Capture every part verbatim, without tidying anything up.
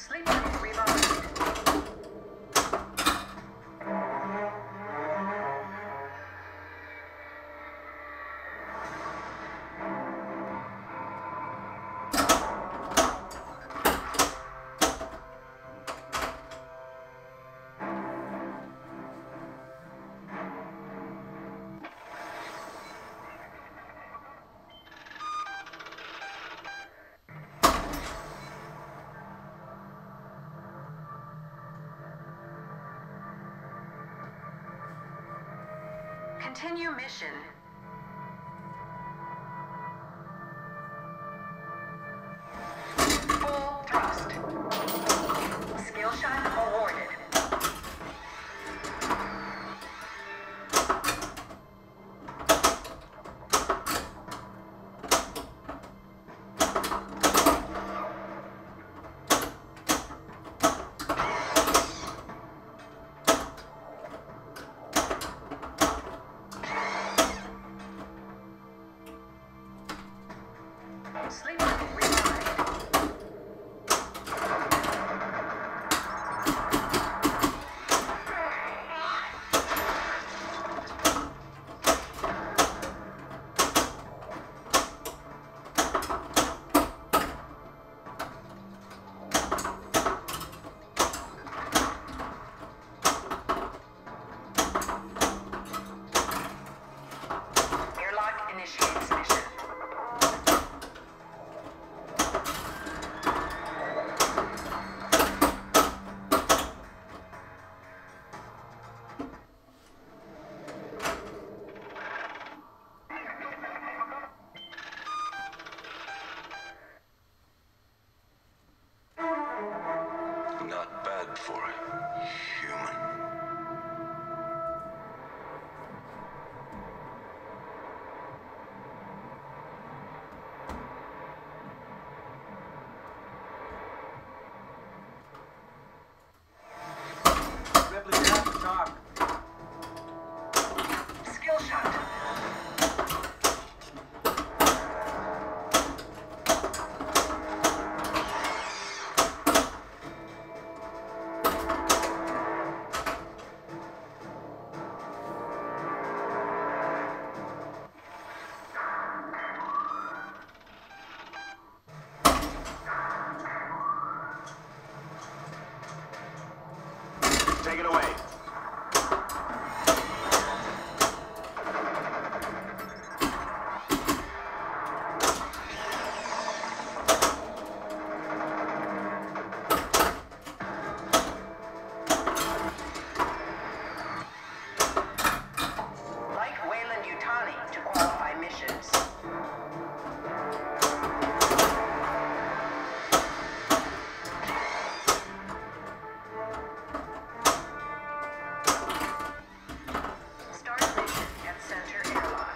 Sleep mode revived. Continue mission. Full thrust. Skill shot awarded. Sleep mode revived. Airlock initiates mission. Not bad for a human. Ripley, you have to talk. Skill shot. Take it away. Like Wayland Yutani to qualify missions. Start mission at center airlock.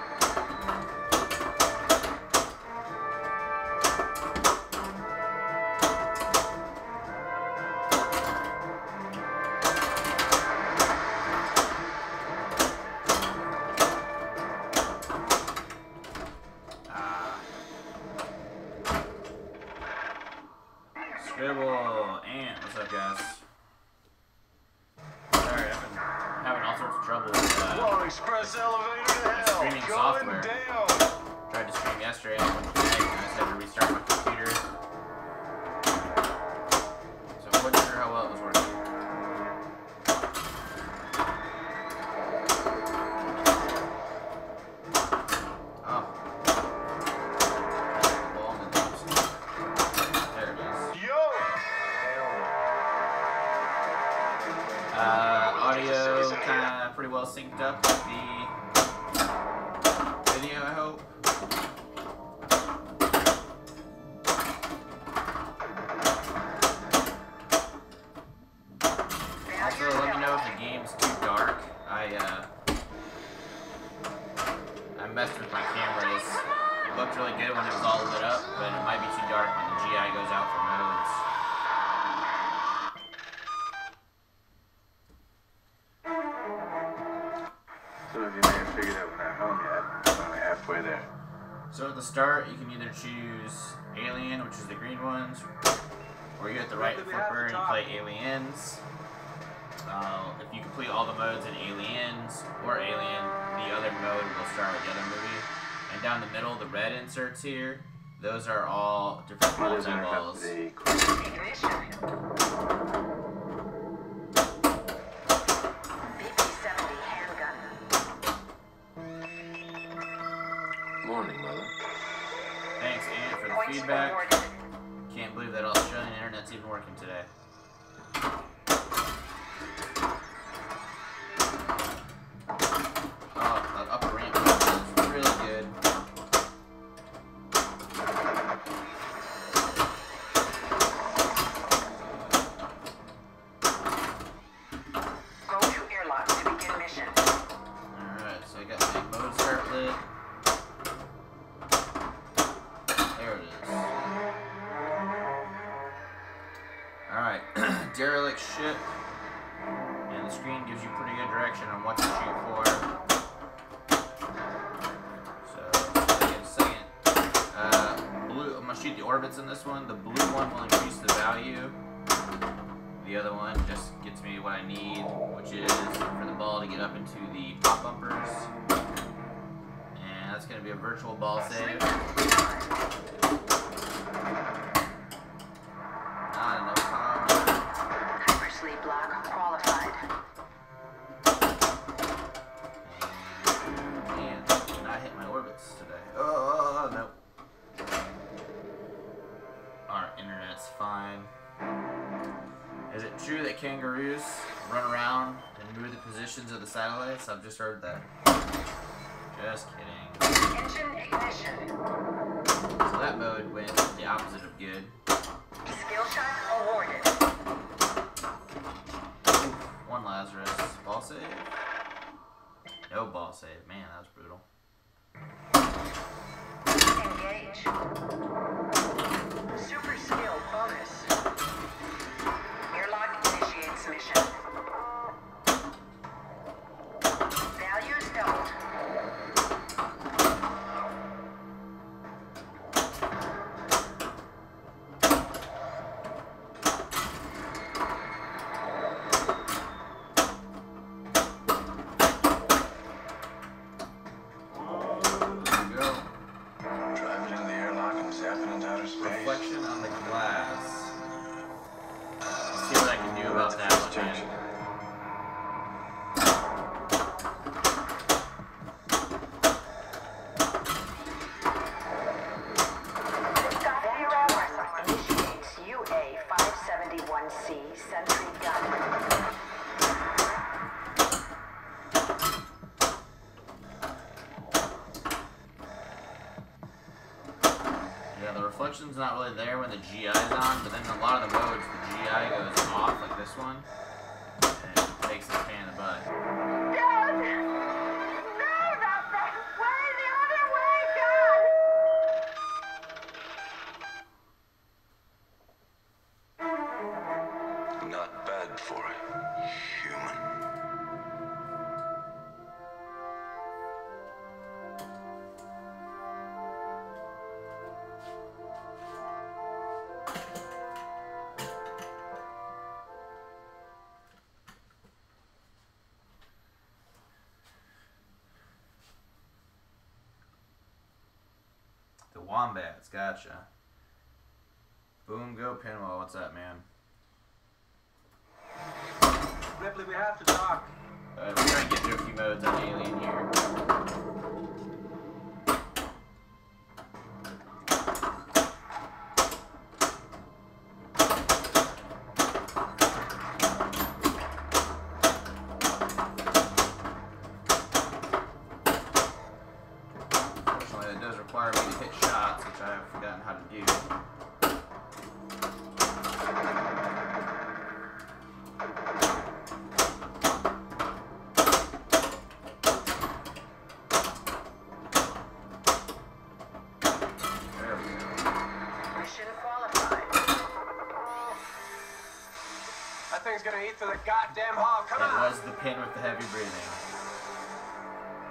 Scribble and what's up, guys? Sorry, I've been having all sorts of trouble with uh, Whoa, express elevator to hell. streaming Going software. down. Tried to stream yesterday, I went to bed, and I just had to restart my computer. So I wasn't sure how well it was working. Oh. Ball in the post. There it is. Yo! Uh, audio kind of pretty well synced up with the video, I hope. Also, let me know if the game's too dark. I, uh, I messed with my cameras. It looked really good when it was all lit up, but it might be too dark when the G I goes out for modes. So if you may have figured out we're not home yet, we're only halfway there. So at the start, you can either choose Alien, which is the green ones, Or you hit the right flipper and you play Aliens. Uh, if you complete all the modes in Aliens or Alien, the other mode will start with the other movie. And down the middle, the red inserts here, those are all different balls and balls. Ignition. B P seventy handgun. Morning, Mother. Thanks, Ann, for the Points feedback. awarded. Can't believe that Australian internet's even working today. Oh, that upper ramp is really good. Go to airlock to begin mission. Alright, so I got my mode start lit. There it is. Alright, derelict ship. And the screen gives you pretty good direction on what to shoot for. So, second, second. Uh, blue, I'm gonna shoot the orbits in this one. The blue one will increase the value. The other one just gets me what I need, which is for the ball to get up into the pop bumpers. And that's gonna be a virtual ball save. Not enough power. Hypersleep block qualified. And did not hit my orbits today. Oh, oh, oh, nope. Our internet's fine. Is it true that kangaroos run around and move the positions of the satellites? I've just heard that. Just kidding. Engine ignition. So that mode went the opposite of good. Skill shot awarded. One Lazarus. Ball save? No ball save. Man, that was brutal. Engage. Super skill bonus. Airlock initiates mission. Values doubled. Reflection on the glass. Let's see what I can do about that one, man. Initiates U A five seventy-one C Sentry Gun. Yeah, the reflection's not really there when the G I is on, but then in a lot of the modes, the G I goes off, like this one, and it takes this pain in the butt. Dad! No, not that way! The other way, God! Not bad for a human. The Wombats, gotcha. Boom, go Pinball, what's up, man? Ripley, we have to talk. Uh, we're trying to get through a few modes on Alien here. Unfortunately, that does require me to hit shots, which I have forgotten how to do. Thing's gonna eat through the goddamn hall. Come That on! was the pin with the heavy breathing.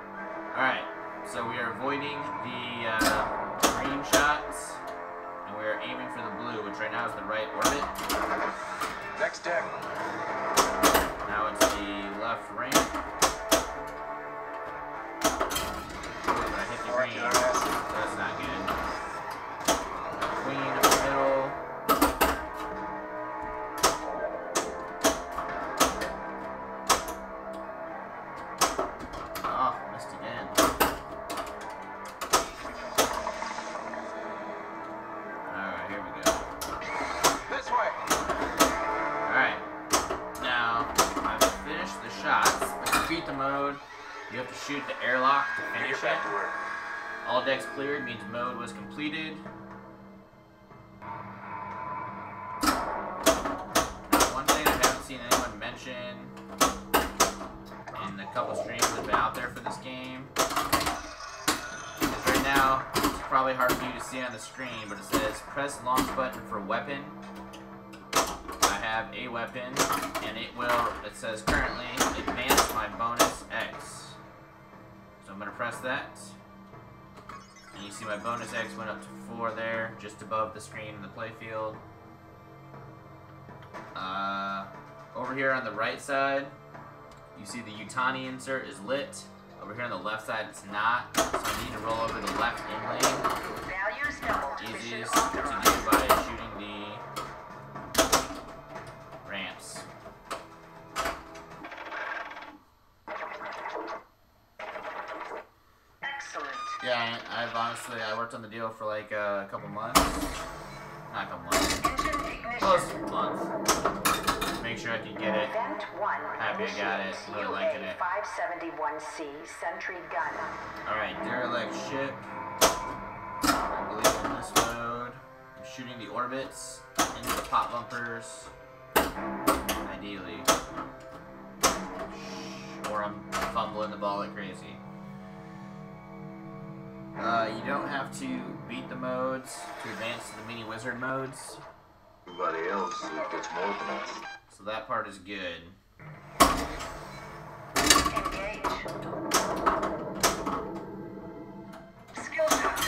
Alright, so we are avoiding the uh, green shots, and we're start aiming for the blue, which right now is the right orbit. Next deck. Now it's the left ramp. Ooh, but I hit the green. That's not good. Queen up the middle. Oh, missed again. Alright, here we go. This way. Alright. Now, I've finished the shots, but to beat the mode, you have to shoot the airlock to finish Get back to it. work. All decks cleared means mode was completed. One thing I haven't seen anyone mention in the couple streams that have been out there for this game is right now, it's probably hard for you to see on the screen, but it says press launch button for weapon. I have a weapon, and it will, it says currently, advance my bonus X. So I'm going to press that. And you see my bonus X went up to four there, just above the screen in the playfield. Uh, over here on the right side, you see the Utani insert is lit. Over here on the left side, it's not. So I need to roll over the left in lane. Values doubled. Easiest to do by shooting the ramps. Excellent. Yeah, I, I've honestly, I worked on the deal for like uh, a couple months. Not a couple months. Engine ignition. Close to a month. Make sure I can get it. Event one. Happy I got it. Really liking it. five seventy-one C Sentry gun. Alright, derelict ship. I believe in this mode. I'm shooting the orbits into the pop bumpers. Ideally. Or I'm fumbling the ball like crazy. Uh, you don't have to beat the modes to advance to the mini wizard modes. Everybody else gets more than us. So that part is good. Engage. Skill shot.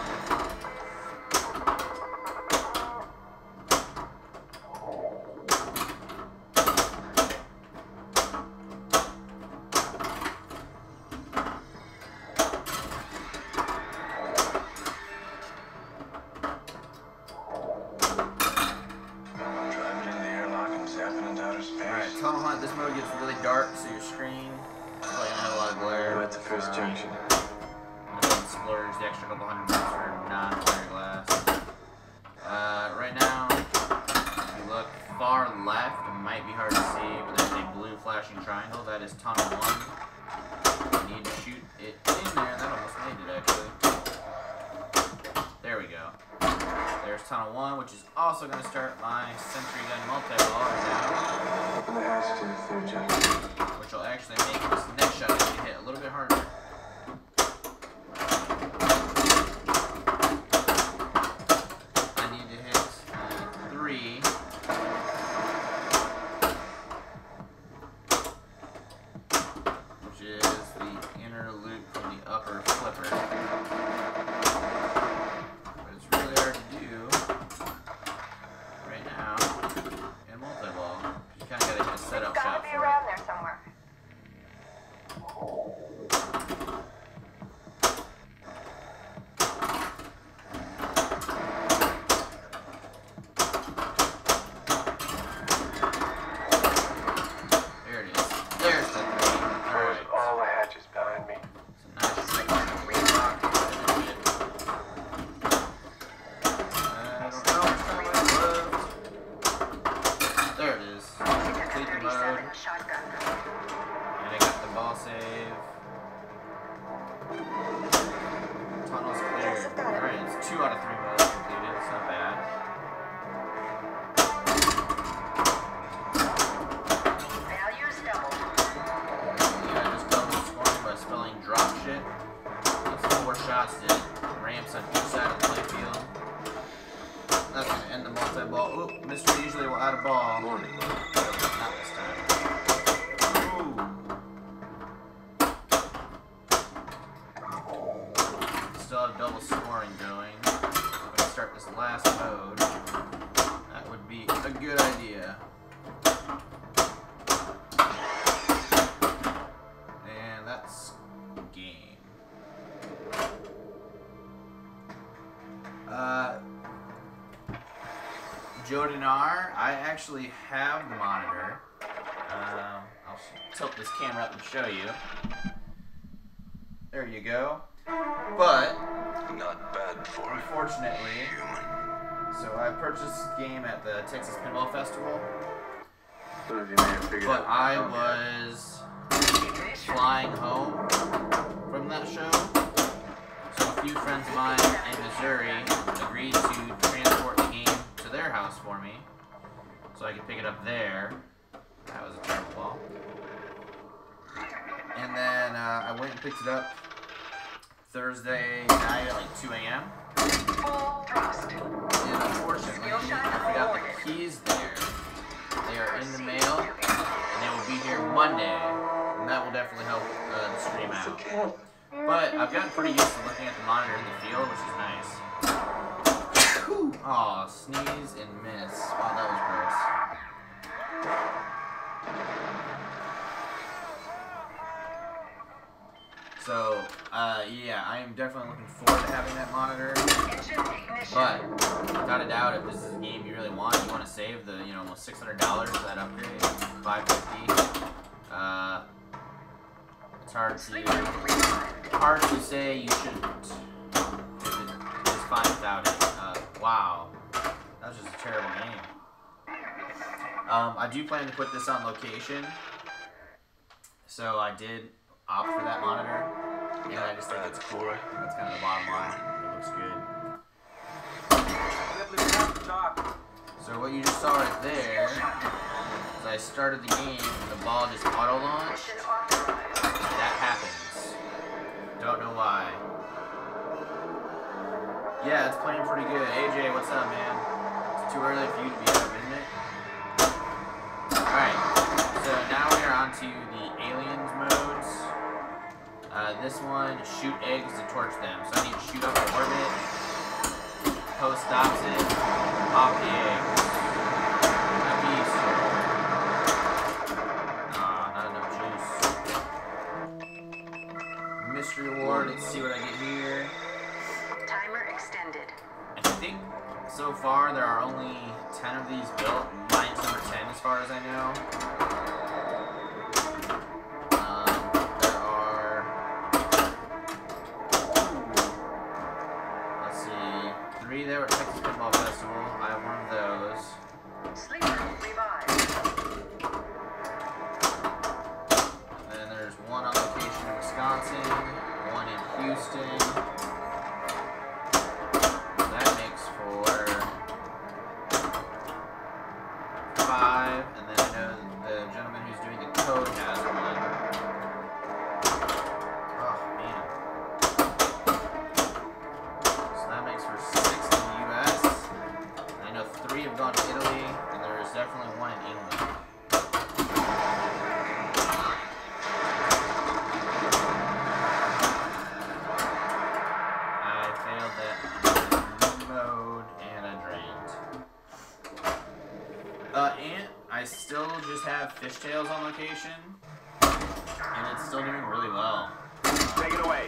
Driving into the airlock and zapping into outer space. Alright, tunnel hunt. This mode gets really dark, so your screen is probably gonna have a lot of glare. We're at the first Um, junction. I'm gonna splurge the extra couple hundred bucks for non-glare glass. Uh, right now, if you look far left, it might be hard to see, but there's a blue flashing triangle. That is tunnel one. You need to shoot it in there. That almost made it, actually. There we go. There's tunnel one, which is also going to start my sentry gun multi-ball right now, Open the hatch to the third junction. which will actually make this next shot actually hit a little bit harder. I need to hit uh, three. Which is the inner loop from the upper flipper. But it's really hard to do right now in multi-ball. You kind of got to hit a setup Gotta shot be for it. around there somewhere. There it is. There's the three. Close Alright. all the hatches behind me. So nice shot on the relock. Finish it. I don't know which time I left. There it is. Complete the mode. thirty-seven shotgun. And I got the ball save. Tunnel's cleared. Alright, it's two out of three modes completed. It's not bad. Values doubled. Yeah, I just doubled scoring by spelling drop shit. That's four shots to ramps on each side of the playfield. That's gonna end the multi-ball. Oop, mystery usually will add a ball. Morning. Not this time. Ooh. Still have double scoring going. I'm gonna start the this last mode, that would be a good idea. And that's game. Uh, Jordan R, I actually have the monitor. Um, I'll tilt this camera up and show you. There you go. But Not bad for a unfortunately, human. so I purchased this game at the Texas Pinball Festival, So if you may have figured but out I when home was flying home from that show. So a few friends of mine in Missouri agreed to transport the game to their house for me, so I could pick it up there. That was a terrible ball. And then uh, I went and picked it up Thursday night at like two A M Full thrust. And unfortunately, I forgot the keys there. They are in the mail, and they will be here Monday, and that will definitely help uh, the stream out. But I've gotten pretty used to looking at the monitor in the field, which is nice. Aw, sneeze and miss. Wow, that was gross. So, uh, yeah, I am definitely looking forward to having that monitor. But, without a doubt, if this is a game you really want, you want to save the, you know, almost six hundred dollars for that upgrade, five fifty. Uh, it's hard to, hard to say you shouldn't. It's fine without it. Uh, wow, that was just a terrible game. Um, I do plan to put this on location, so I did opt for that monitor, and I just think it's cool. That's kind of the bottom line. It looks good. So what you just saw right there is I started the game and the ball just auto launched. That happens. Don't know why. Yeah, it's playing pretty good. A J, what's up, man? It's too early for you to be up, isn't it? Alright, so now we are on to the aliens modes. Uh, this one, shoot eggs to torch them. So I need to shoot up the orbit. Post stops it. Pop the eggs. A beast. Aw, not enough juice. Mystery reward. Let's see what I get here. Timer extended. I think so far there are only ten of these built. Mine's number ten as far as I know. There at Texas Pinball Festival. I have one of those. Sleeper revived. And then there's one on location in Wisconsin, one in Houston. That makes for five. And then I know the gentleman who's doing the code has one. Oh man. So that makes for six. Three have gone to Italy, and there is definitely one in England. I failed that mode, and I drained. Uh, and I still just have fishtails on location, and it's still doing really well. Take it away.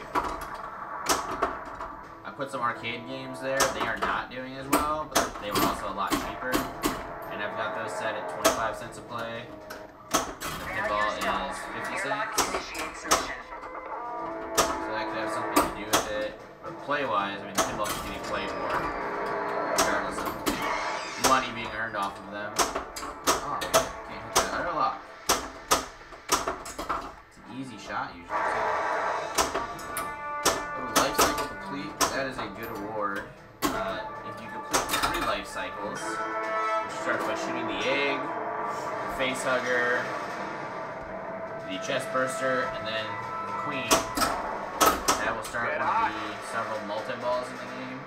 I put some arcade games there. They are not doing as well, but they were also a lot cheaper. And I've got those set at twenty-five cents a play. And the pinball is fifty cents. So that could have something to do with it. But play-wise, I mean, the pinball is getting played more, regardless of money being earned off of them. Oh, can't hit that airlock. It's an easy shot usually. Oh, life cycle complete. That is a good award. Uh, if you complete three life cycles, which starts by shooting the egg, the face hugger, the chest burster, and then the queen, that will start one of the several multi-balls in the game.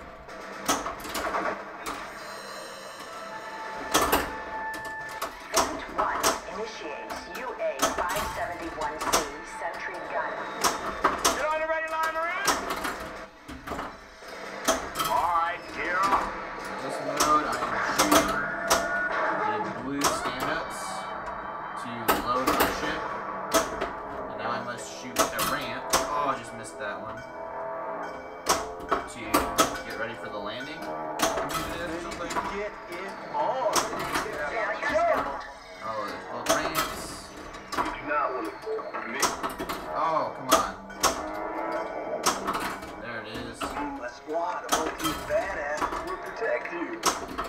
Point one initiates U A five seventy-one C Sentry Gun. Get on the ready line, Marine! All right, gear up. ready for the landing. Something. Get it on. Values doubled. Oh, there's both ramps. You do not want to for me. Oh, come on. There it is. My squad of O T badasses will protect you.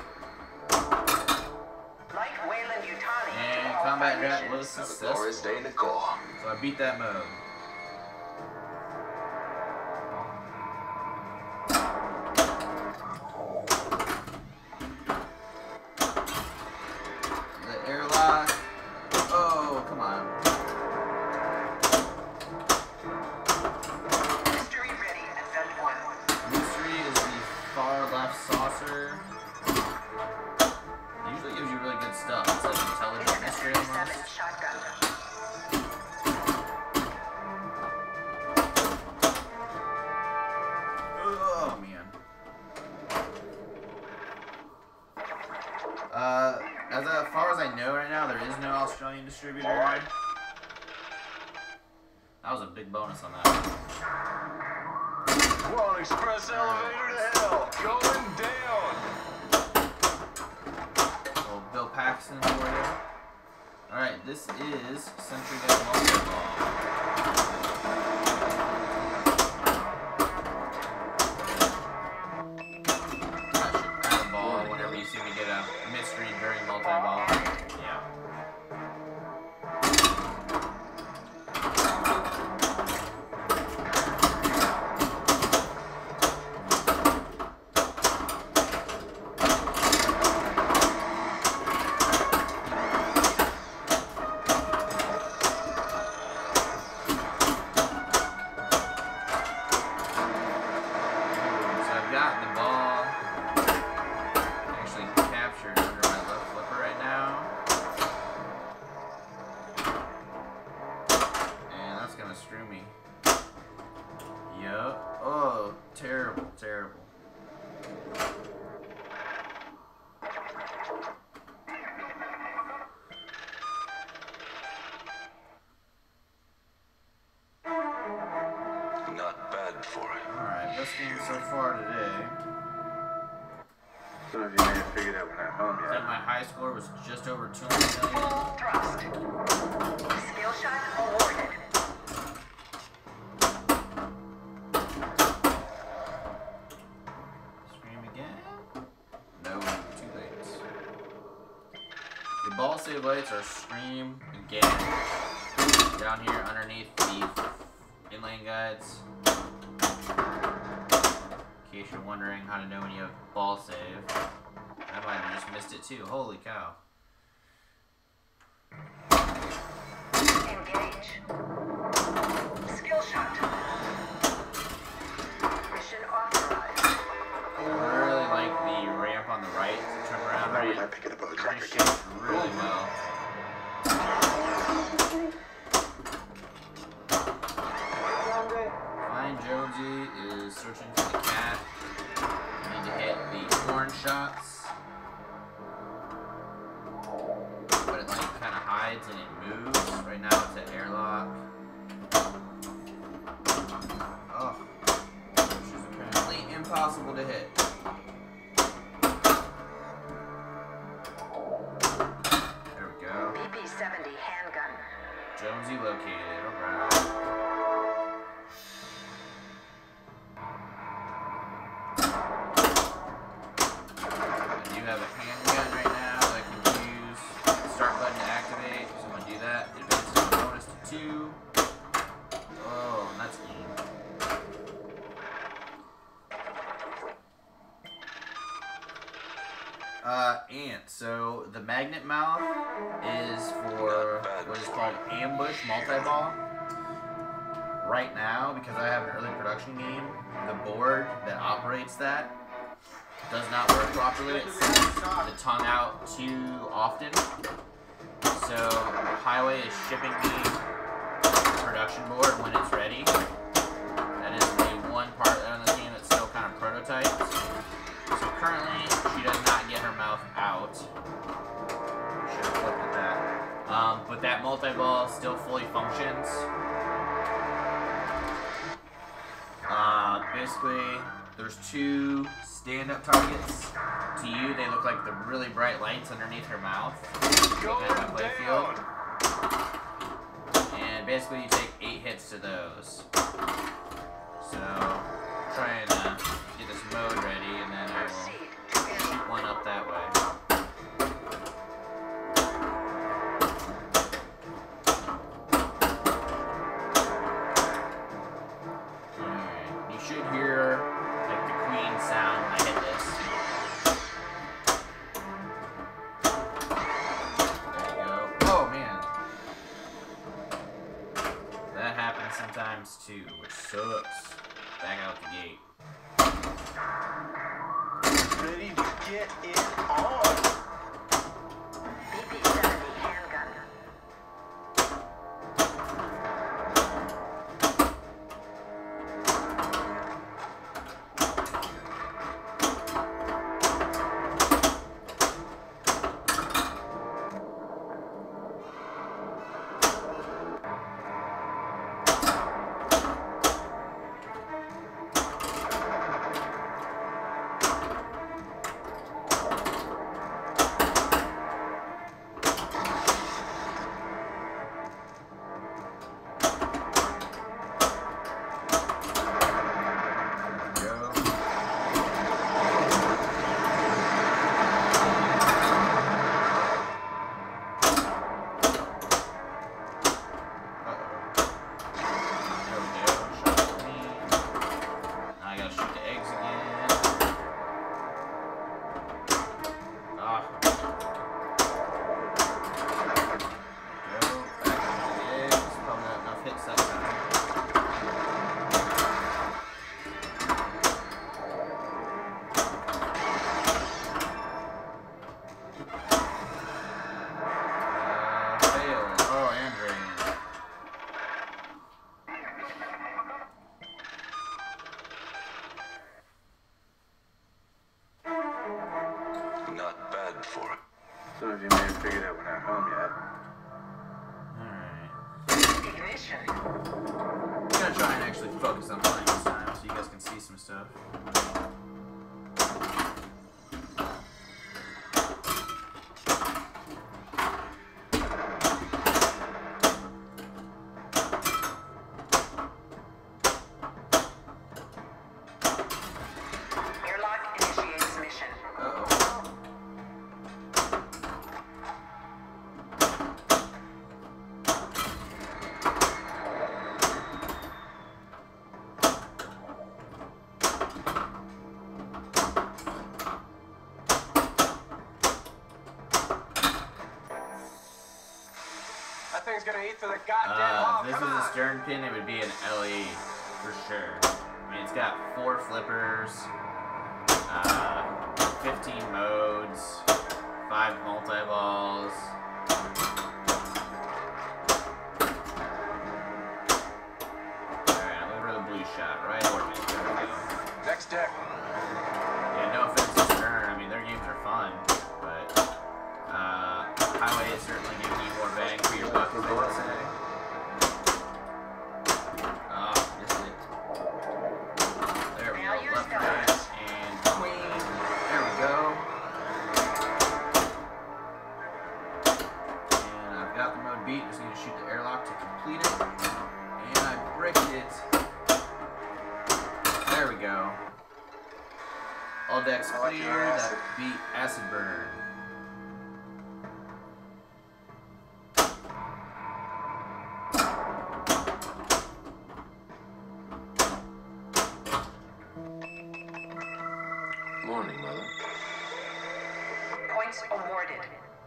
Like Wayland Yutani. And combat draft was Have a successful. glorious day, Nicole. So I beat that mode. The airlock. Oh, come on. Mystery ready at vent one. Mystery is the far left saucer. It usually gives you really good stuff. It's like intelligent mystery thirty-seven almost. shotgun. Oh man. Uh, as uh, far as I know right now, there is no Australian distributor. Alright. That was a big bonus on that one. We're on express elevator to hell. Going down. Little Bill Paxton for you. Alright, this is Century Gun Multi-Ball. That should add a ball whenever you see me get a mystery during multi-ball. Yeah. So I've got the ball actually captured under my left flipper right now. And that's gonna screw me. Yup. Oh, terrible, terrible. Not bad for it. Alright, best game so far today. So if you may have figured out we're not home I think yet. my high score was just over two hundred million. Full thrust. Skill shot awarded. Scream again? No, too late. The ball save lights are scream again. Down here underneath the inlane guides. In case you're wondering how to know when you have ball save. I might have just missed it too. Holy cow. Engage. Skill shot. Mission authorized. I really like the ramp on the right to turn around. How Right? did I pick it up on the track Pretty again? shaped really well. Fine Jonesy is searching for the cat. I need to hit the horn shots. But it like kind of hides and it moves. Right now it's at airlock. Oh. Which is apparently impossible to hit. There we go. B P seventy handgun. Jonesy located. Alright. I do have a handgun right now that I can use. Start button to activate. So I'm gonna do that. Advances the bonus to two. Oh, and that's game. Uh, ant. So the magnet mouth is for what is called ambush multi-ball. Right now, because I have an early production game, the board that operates that does not work properly. It sends the tongue out too often. So Heighway is shipping me the production board when it's ready. That is the one part of the game that's still kind of prototype. So currently, she does not get her mouth out. Should have looked at that. Um, but that multi-ball still fully functions. Uh, basically, there's two stand-up targets. To you, they look like the really bright lights underneath her mouth. Going At my play field. down. And basically, you take eight hits to those. So, trying to get this mode ready, and then I will shoot one up that way. Alright, you should hear like the queen sound when I hit this. There you go. Oh man. That happens sometimes too, which sucks. Back out the gate. Ready to get it on. B P seventy handgun. Some of you may have figured out we're not home yet. Alright. Ignition. I'm gonna try and actually focus on playing this time so you guys can see some stuff. Airlock initiates mission. Uh-oh. That thing's gonna eat through the goddamn Uh, hull. if this Come was a on. stern pin, it would be an L E for sure. I mean, it's got four flippers, uh, fifteen modes, five multi-balls. Alright, I'm looking for the blue shot, right orbit. There we go. Next deck. Yeah, no offense to Stern, I mean, their games are fun, but uh, Heighway is certainly giving you more bang for your buck, as they would say. Oh, missed it. There we Now go, use left guns. right, and queen. There we go. And I've got the mode beat, just need to shoot the airlock to complete it. And I bricked it. There we go. All decks I like clear, your acid. that beat acid burn. Morning, Mother. Points awarded.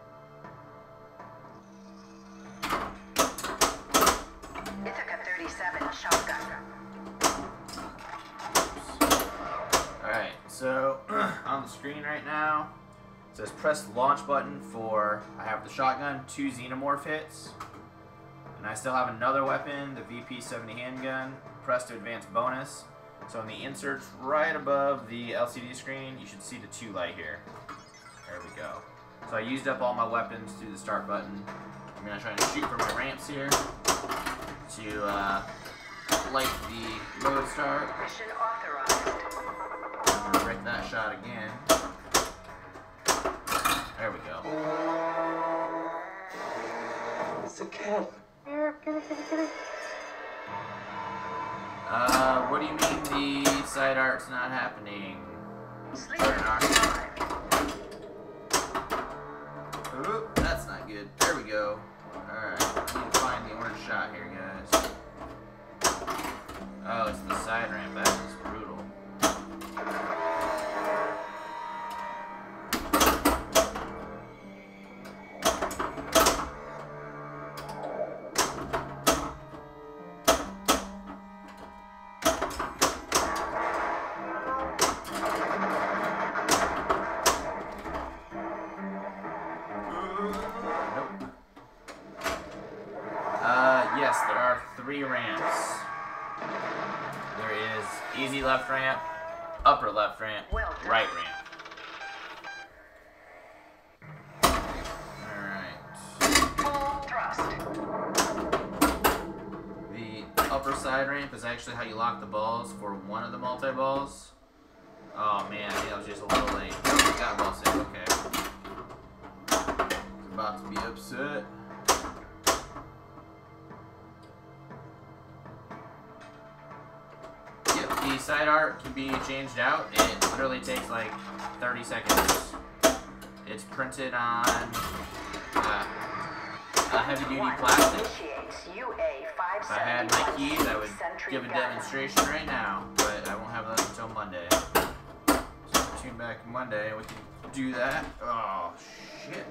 Ithaca thirty-seven shotgun. Alright, so on the screen right now, it says press the launch button for, I have the shotgun, two xenomorph hits, and I still have another weapon, the V P seventy handgun, press to advance bonus. So in the inserts right above the L C D screen, you should see the two light here. There we go. So I used up all my weapons through the start button. I'm going to try and shoot for my ramps here to uh, light the mode start. Mission authorized. that shot again. There we go. It's a cat. Uh, what do you mean the side art's not happening? Sleeper five. Oop, that's not good. There we go. Alright, I need to find the orange shot here, guys. Oh, it's the side ramp. That is brutal. Yes, there are three ramps. There is easy left ramp, upper left ramp, right ramp. Alright. Full thrust. The upper side ramp is actually how you lock the balls for one of the multi-balls. Oh man, I think I was just a little late. Oh, got a ball save, okay. It's about to be upset. The side art can be changed out. It literally takes like thirty seconds. It's printed on uh, a heavy-duty plastic. If I had my keys, I would give a demonstration right now, but I won't have those until Monday. So tune back Monday and we can do that. Oh, shit.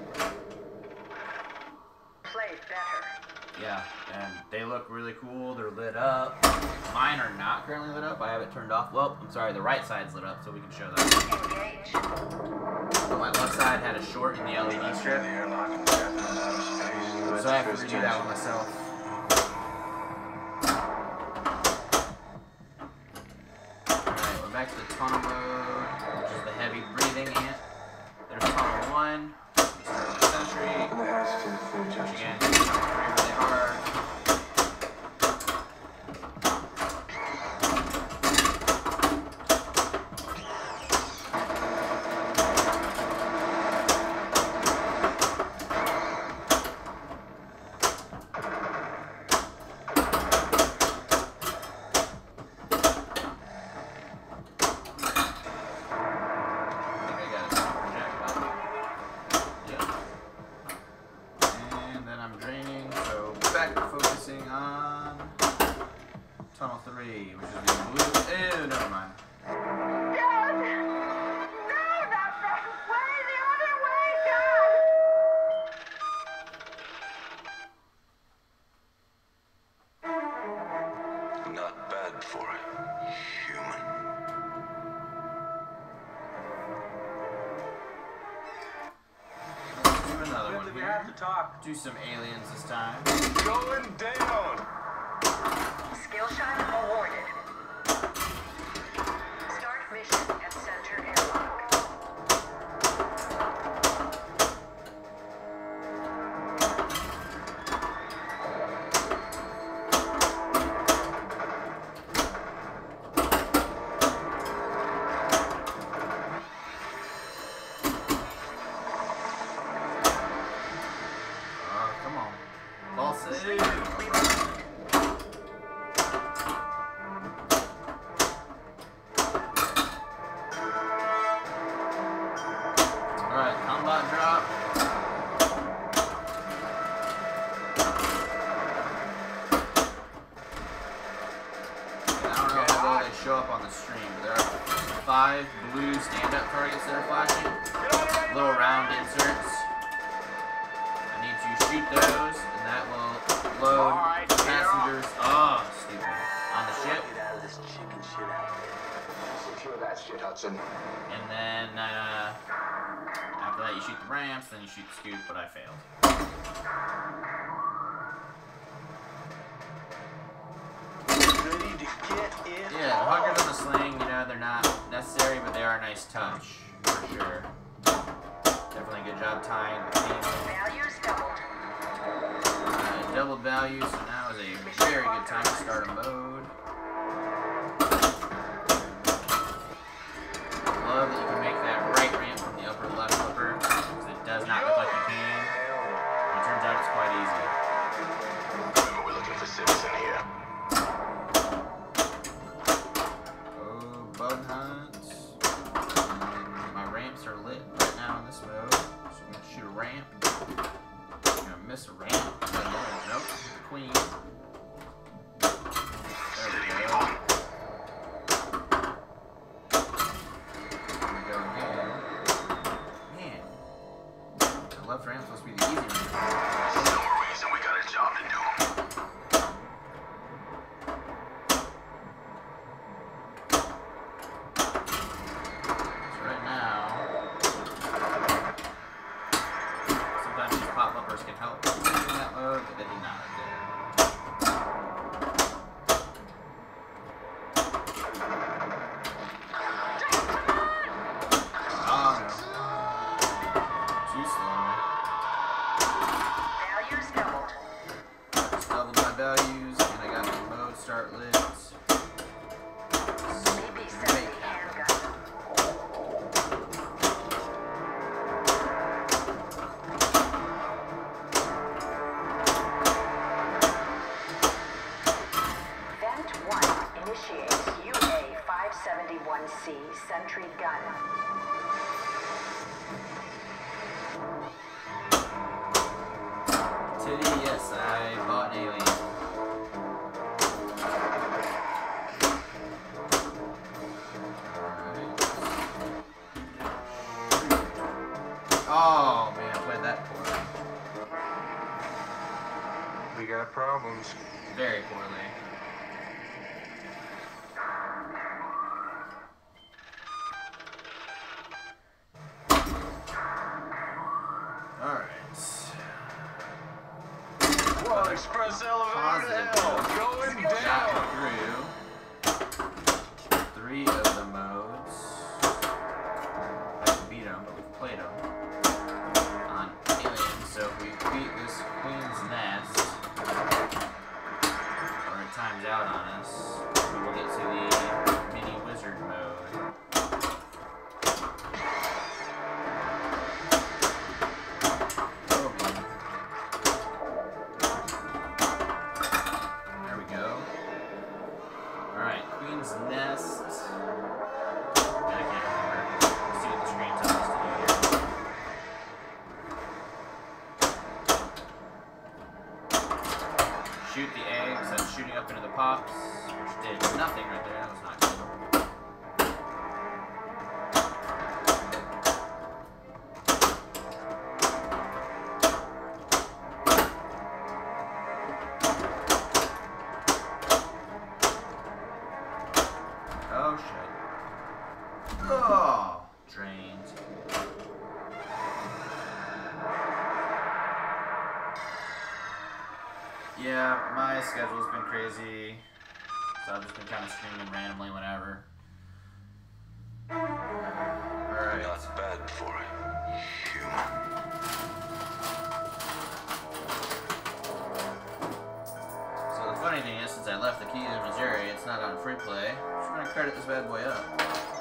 Play better. Yeah, and they look really cool. They're lit up. Mine are not currently lit up. I have it turned off. Well, I'm sorry, the right side's lit up, so we can show that. Engage. But my left side had a short in the L E D strip, so I have to redo that one myself. Alright, we're back to the tunnel mode, which is the heavy breathing ant. There's tunnel one. Century, which again, is really hard. Tunnel three, which is the blue. Ew, never mind. Dad! No, not that way! The other way, Dad! Not bad for a human. Do another one We here. have to talk. Do some aliens this time. Going down. Skill shot awarded. Start mission at center airlock. Oh, come on. Ball save. Alright, combat drop. And I don't know how well they show up on the stream, but there are five blue stand-up targets that are flashing. Little round inserts. I need to shoot those, and that will load Alright, passengers. Oh, stupid. On the ship. Get out of this chicken shit out there. Secure that shit, Hudson. And then, uh, after that you shoot the ramps, then you shoot the scoop, but I failed. Ready to get in? Yeah, the huggers on the sling, you know, they're not necessary, but they are a nice touch, for sure. Definitely a good job tying the team. Values doubled. Uh, double value, so now is a very good time to start a mode. Love Complete gun. Titty, yes, I bought an alien. Oh man, I played that poorly. We got problems. Very poorly. Alright. Whoa, express elevator to hell. Going Got down. through three of the modes. I can beat them, but we've played them on Alien. So if we beat this Queen's Nest, or it times out on us, we will get to the mini wizard mode. There we go. Alright, Queen's Nest. I can't remember. Let's see what the screen tells us to do here. Shoot the eggs, that's shooting up into the pops, which did nothing right there, that was not good. Oh shit. Oh, drained. Yeah, my schedule's been crazy, so I've just been kind of streaming randomly whenever. Alright. Not bad for a human. So the funny thing is, since I left the keys in Missouri, it's not on free play. I'm just gonna credit this bad boy up.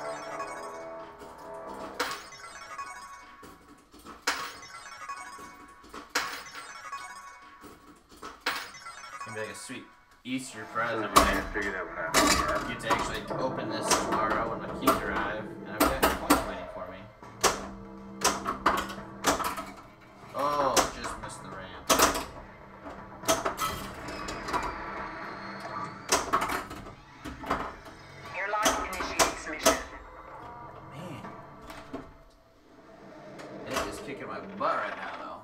It's gonna be like a sweet Easter present. I can't figure that one out. I get to actually open this tomorrow when my keys arrive, and I've got points waiting for me. Oh, just missed the ramp. Airlock initiates mission. Man. It is kicking my butt right now, though.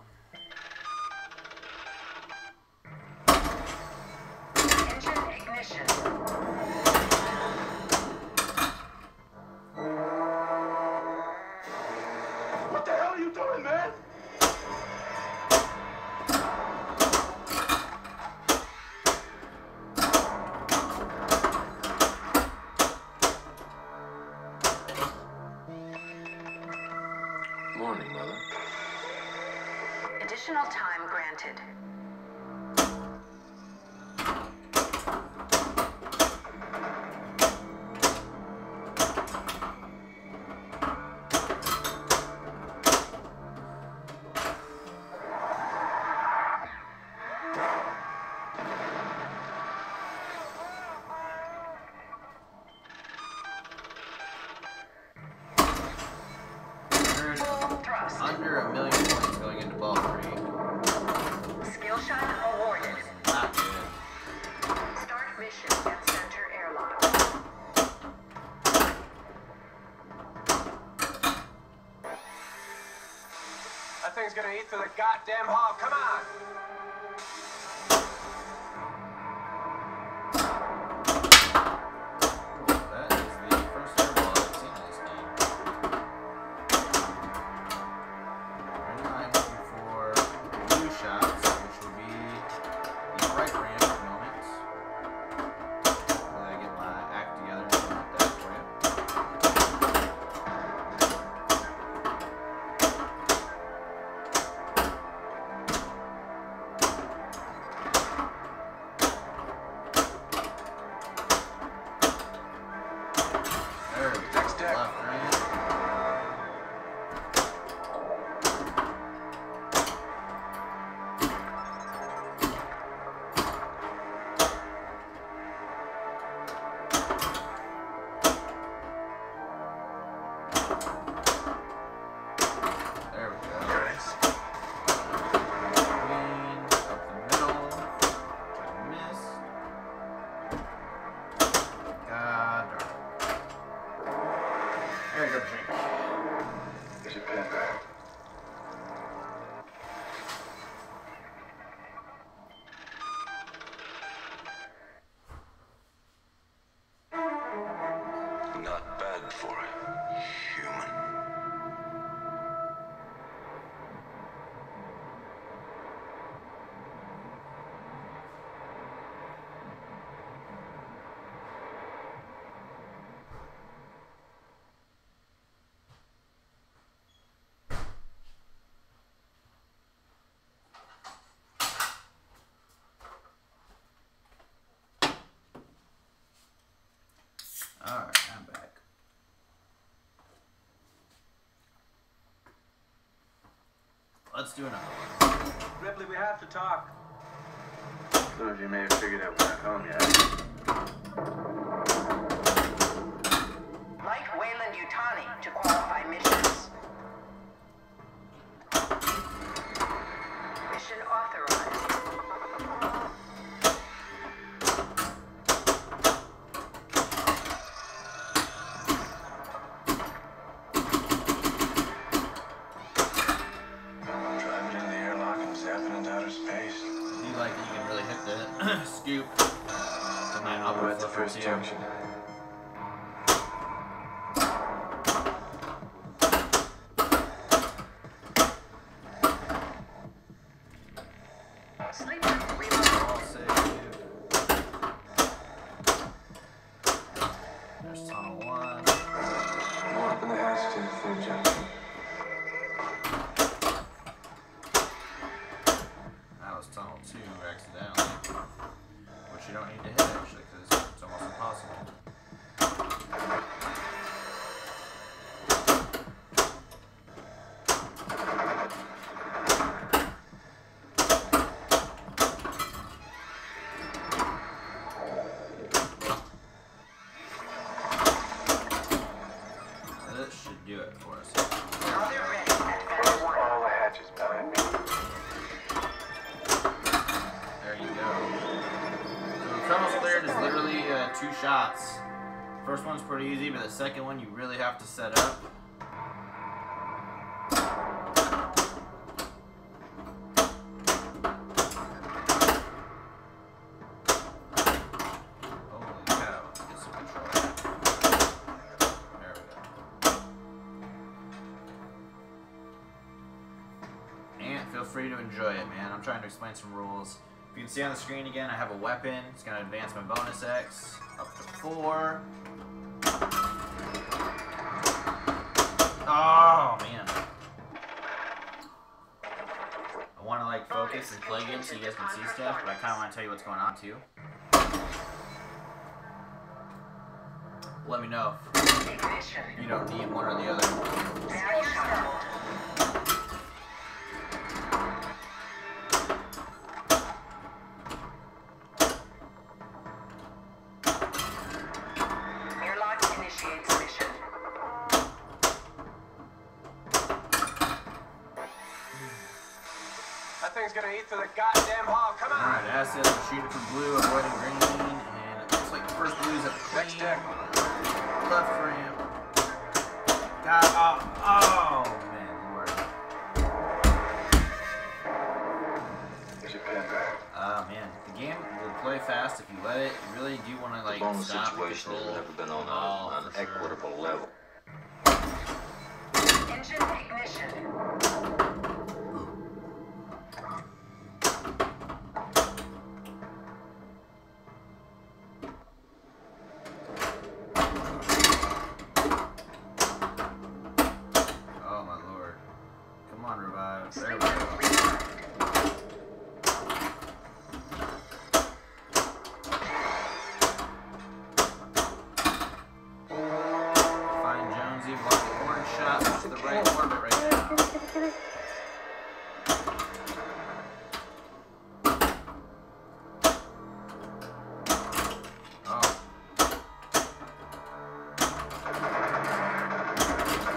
Engine ignition. What the hell are you doing, man? Morning, Mother. Additional time granted. Full thrust. Under a million points going into ball three. Skill shot awarded. Not good. Start mission at center airlock. That thing's gonna eat through the goddamn hull. Come on. That is the first airball I've seen in this game. Right now I'm looking for blue shots, which will be the right ramp at the moment. While I get my act together and mark that for you. There we go. Nice. Green, up the middle. I missed. God darn. There you go, drink. Here's your pen back. Not bad for a human. Alright, I'm back. Let's do another one. Ripley, we have to talk. Some of you may have figured out we're not home yet. Mike Wayland Yutani to qualify missions. Mission authorized. Driving into the airlock and zapping into outer space. Do you like that you can really hit the scoop? And then upper We're at the flipper first too. junction. Sleeper reload. All save. There's tunnel one. More up in the hatch to the third junction. That was tunnel two accidentally. Which you don't need to hit actually, because it's almost impossible. This should do it for us. Other ready at Close Fed one. all the hatches behind me. There you go. So the tunnel's cleared is literally uh, two shots. First one's pretty easy, but the second one you really have to set up. Holy cow, let's get some control. There we go. And feel free to enjoy it, man. I'm trying to explain some rules. If you can see on the screen again, I have a weapon. It's going to advance my bonus X up to four. Oh, man. I want to, like, focus and play games so you guys can see stuff, but I kind of want to tell you what's going on, too. Let me know Ignition. if you don't need one or the other. Value sampled. Airlock initiates mission. That thing's gonna eat through the goddamn hull. Come on! Alright, assets, I'm shooting for blue, avoiding green, and it looks like the first blue is at the Next deck. left ramp. God, oh, oh, man, Lord. Here's your pen back. Uh, man, the game will play fast if you let it. You really do want to, like, Long stop and situation has control never been on the ball, a, an for sure. equitable level. Engine ignition. Oh, my Lord. Come on, revive. There we Sleeper go. revived. Find Jonesy, block the orange shot, which is the right orbit right now. Oh.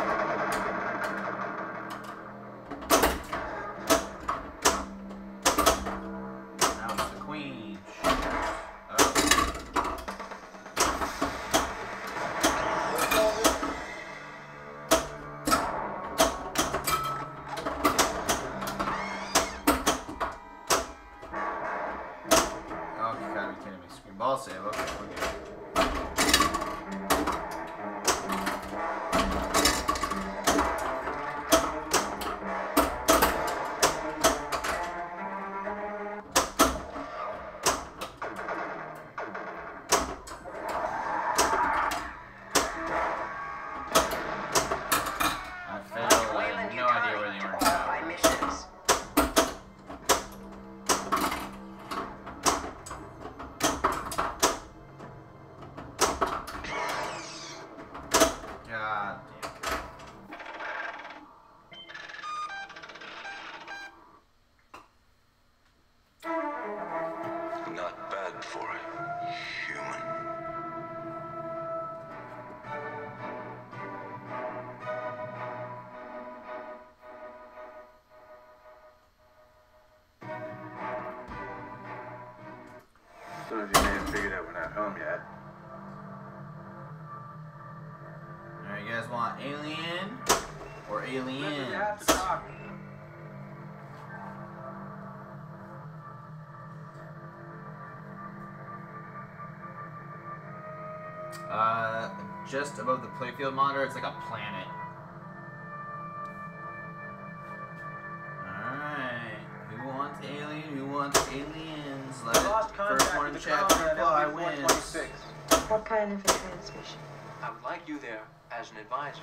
of you may have figured out we're not home yet. Alright, you guys want alien or aliens? We have to talk. Uh, just above the playfield monitor, it's like a planet. Alright, who wants alien? Who wants aliens? Let it, Lost first contact one in with the chat colony at reply L B four wins. twenty-six. What kind of a transmission? I would like you there as an advisor.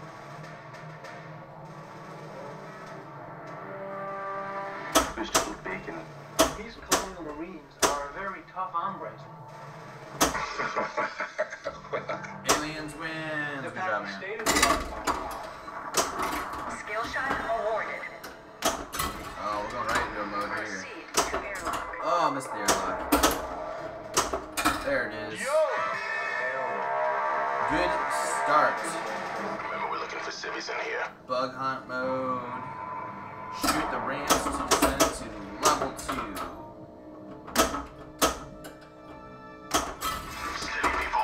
Mister Bacon. These colonial marines are very tough hombres. Aliens win. The Good job, patent man. state of the art. Skill shot awarded. Oh, we're going right into a mode here. Proceed to airlock. Oh, missed the airlock. There it is. Good start. Remember, we're looking for civvies in here. Bug hunt mode. Shoot the rams to descend to level two. Steady, people.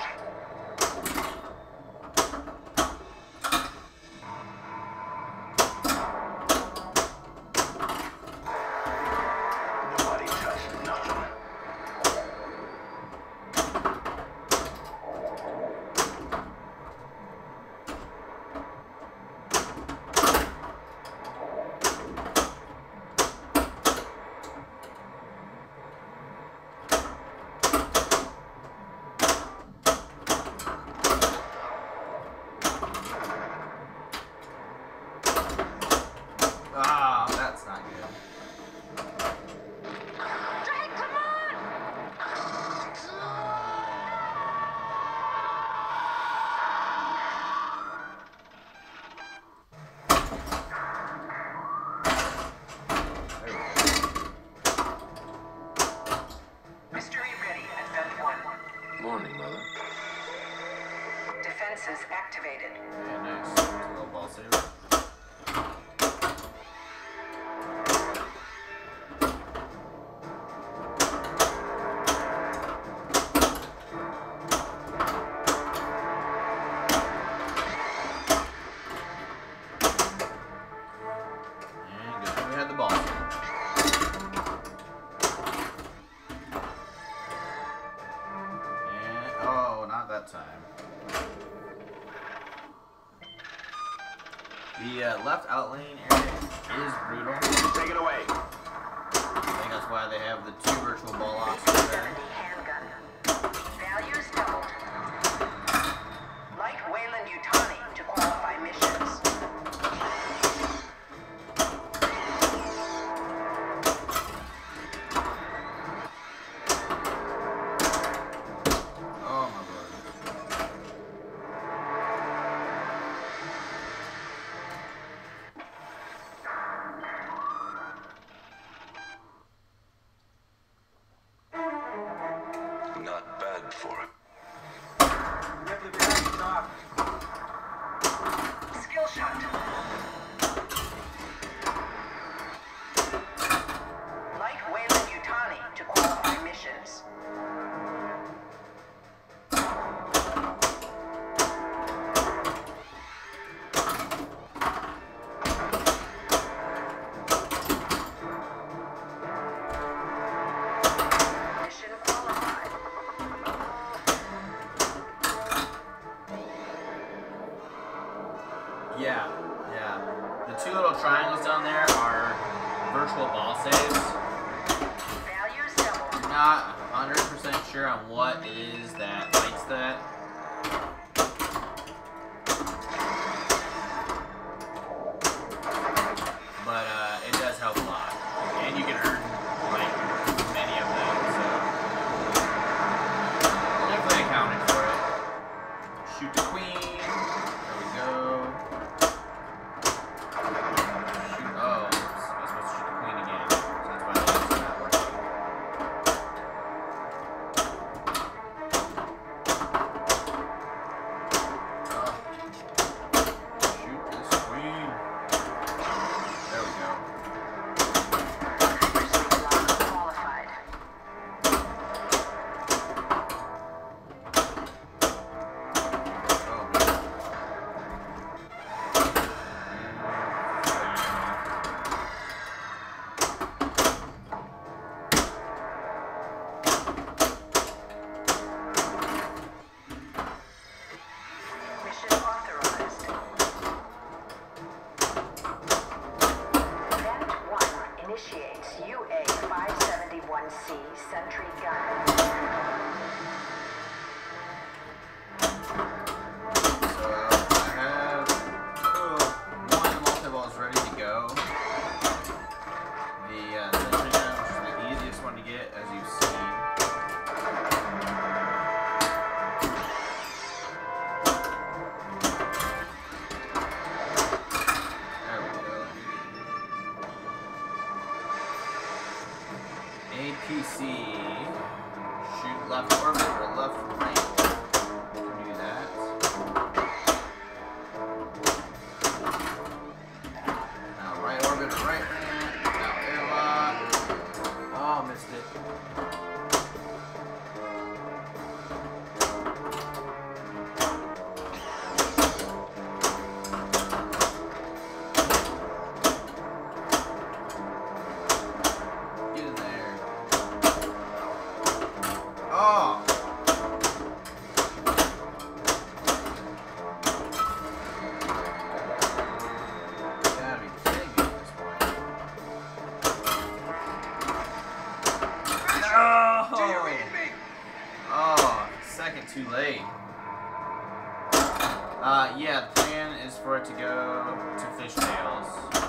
Nobody touched nothing. Ah, that's not good. Mystery ready at vent one. Morning, Mother. Defenses activated. Yeah, nice. Little ball saver. And good thing we had the ball. And oh, not that time. The uh, left outlane area is brutal. Take it away. I think that's why they have the two virtual ball locks over there. seventy handgun. Values doubled. Like Wayland Yutani to qualify missions. Oh my lord. Not bad for it. Ripley, we have to talk. Skill shot. Like Wayland Yutani to qualify missions. Mission qualified. Yeah, yeah. The two little triangles down there are virtual ball saves. Values doubled. Not one hundred percent sure on what it is that lights that. But uh, it does help a lot. And you can earn, like, many of them, so definitely accounted for it. Shoot the queen. There we go. Shoot, oh, oops. I was supposed to shoot the queen again. So that's why the lights are not working. me see. Shoot left orbit or left ramp. Do that. Now right orbit or right ramp. Now airlock. Oh, missed it. Get in there. Oh! Gotta be kidding me at this point. No! Do you read me? Oh, second too late. Uh, yeah, the plan is for it to go to fishtails.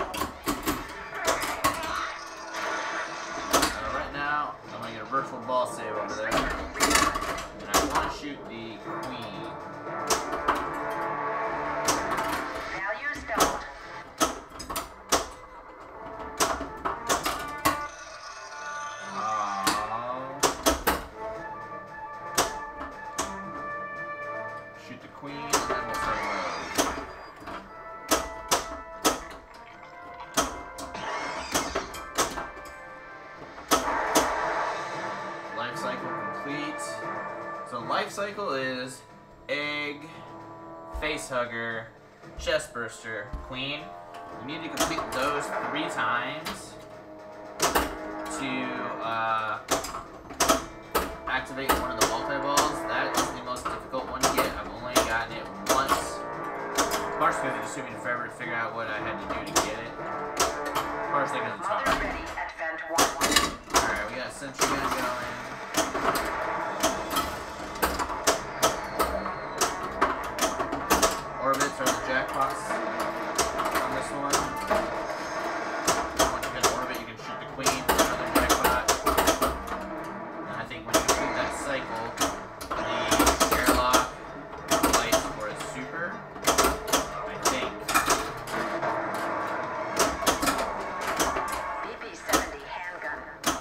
Uh, right now, I'm gonna get a virtual ball save over there. And I want to shoot the queen. Value spelled. Oh. Shoot the queen, and then we'll start low. Life cycle complete. So life cycle is egg, face hugger, chest burster, queen. You need to complete those three times to uh, activate one of the multi-balls. That is the most difficult one to get. I've only gotten it once. Partially because it just took me forever to figure out what I had to do to get it. Partially because it's Mother hard. ready at vent one. Alright, we got sentry gun going. Orbits are the jackpots on this one. Once you hit an orbit, you can shoot the queen for another jackpot. And I think when you complete that cycle, the airlock lights for a super. I think. B P seventy handgun.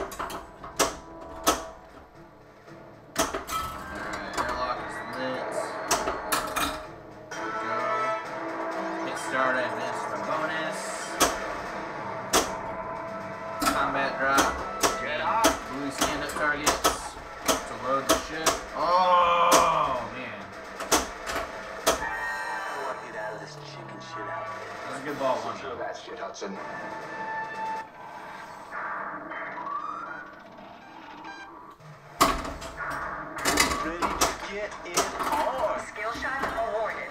Alright, airlock is lit. Go. Hit start, advance for bonus. Combat drop. And blue stand up targets to load the ship. Oh man. How do I get out of this chicken shit out there? That was a good ball one Secure though. that shit, Hudson. Ready to get it on. Skill shot awarded.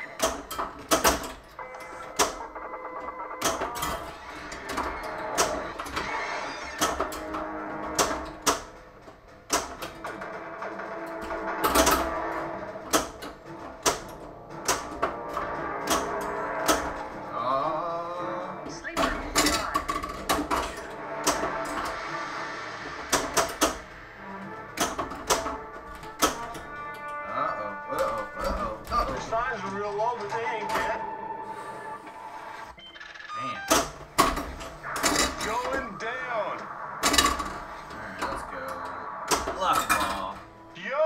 Oh. Sleeper five. Uh-oh. Uh-oh. Uh-oh. Uh-oh. The signs are real low, but they ain't dead. Man. Going down. Alright, let's go. Luck ball. Yo!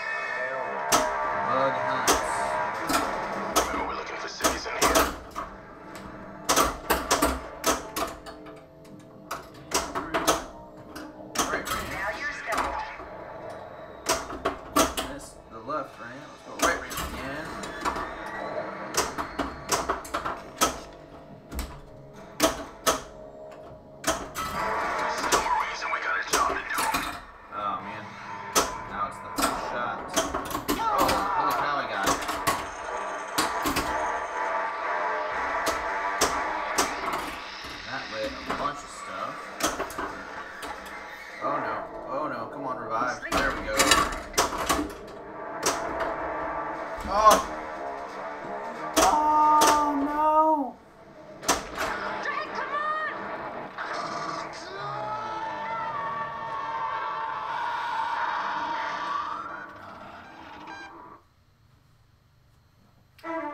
Bug hunts. Remember, we're looking for cities in here. Right, right. Value spelled. Miss the left ramp. Let's go right ramp again. There's no reason we got a job to do. Oh man. Now it's the first shot. Oh, holy cow, I got it. That lit a bunch of stuff. Oh no. Oh no. Come on, revive. There we go. Oh. Oh no.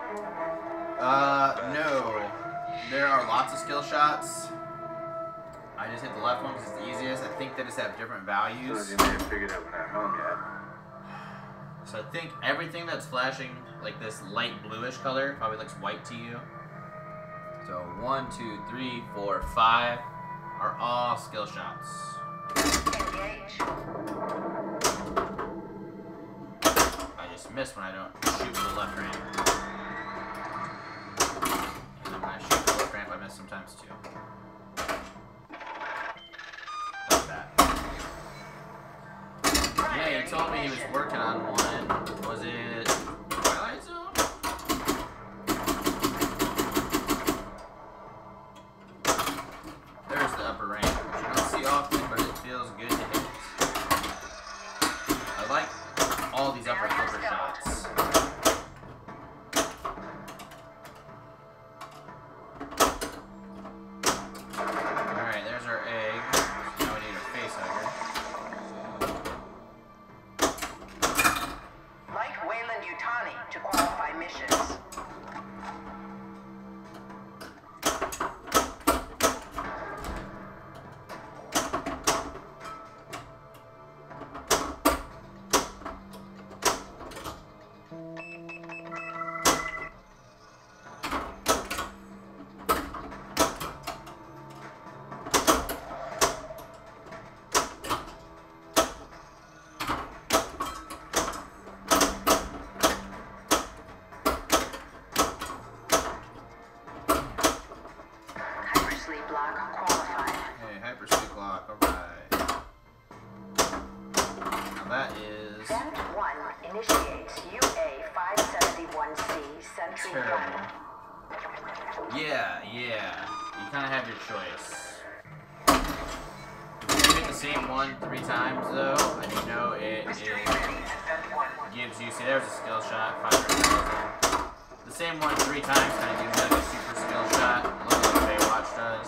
Uh, no. There are lots of skill shots. I just hit the left one because it's the easiest. I think they just have different values. Some of you may have figured out we're not home yet. So I think everything that's flashing like this light bluish color probably looks white to you. So one, two, three, four, five are all skill shots. Engage. I just miss when I don't shoot with the left ramp. And then when I shoot with the left ramp, I miss sometimes too. Like that. Yeah, he told me he was working on one. Was it Twilight Zone? There's the upper range, which you don't see often, but it feels good to hit. I like all these upper flipper shots. Alright, there's our egg. Now we need a face hugger. Like Wayland Yutani to qualify missions. Hypersleep lock qualified. Okay, hypersleep lock, alright. Now that is Vent one initiates U A five seventy-one C sentry gun. terrible. Yeah, yeah. You kind of have your choice. If you hit the same one three times though, and you know it, Mystery it ready at vent one. gives you, see there's a skill shot, five hundred thousand. The same one three times kind of gives you like a super skill shot, look like Baywatch does.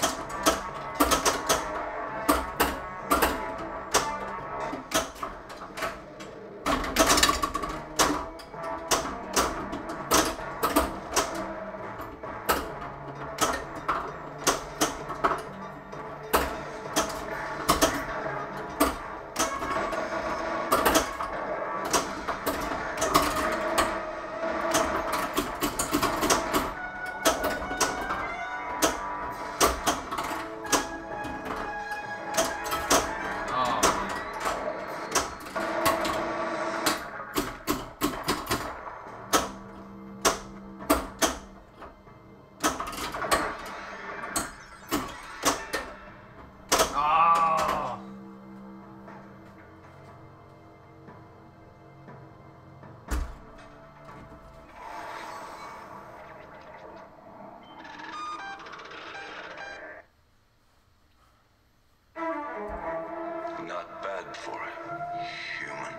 Not bad for a human.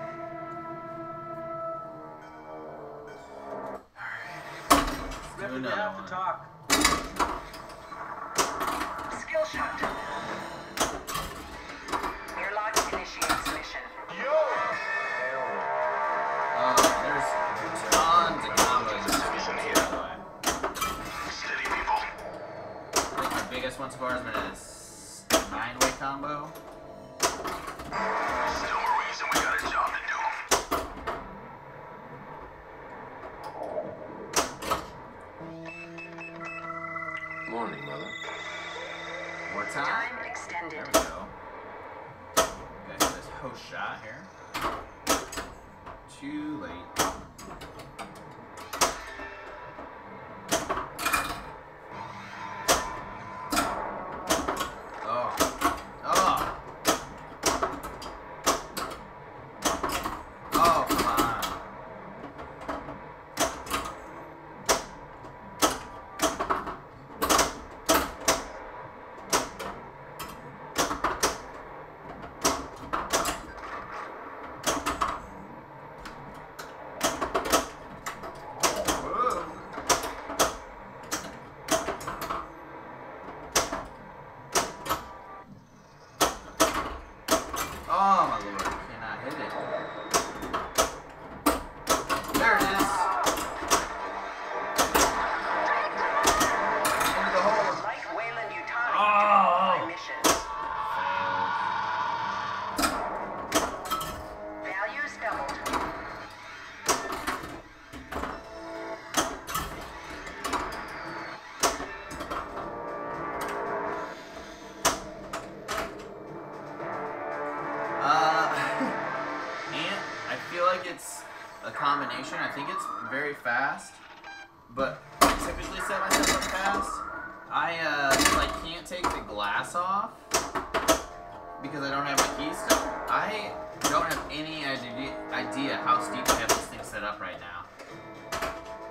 Do another Have to one. talk. Skill shot. Airlock initiates mission. Oh, there's tons of combos in this game, by the way. Steady, people. I think my biggest one so far has been a nine-way combo. Still a reason we got a job to do. Morning, Mother. More time. Time extended. There we go. Okay, so this host shot here. Too late. Oh. Oh. Oh, come on. very fast, but I typically set myself up fast. I uh, like can't take the glass off because I don't have my keys. I don't have any idea, idea how steep I have this thing set up right now.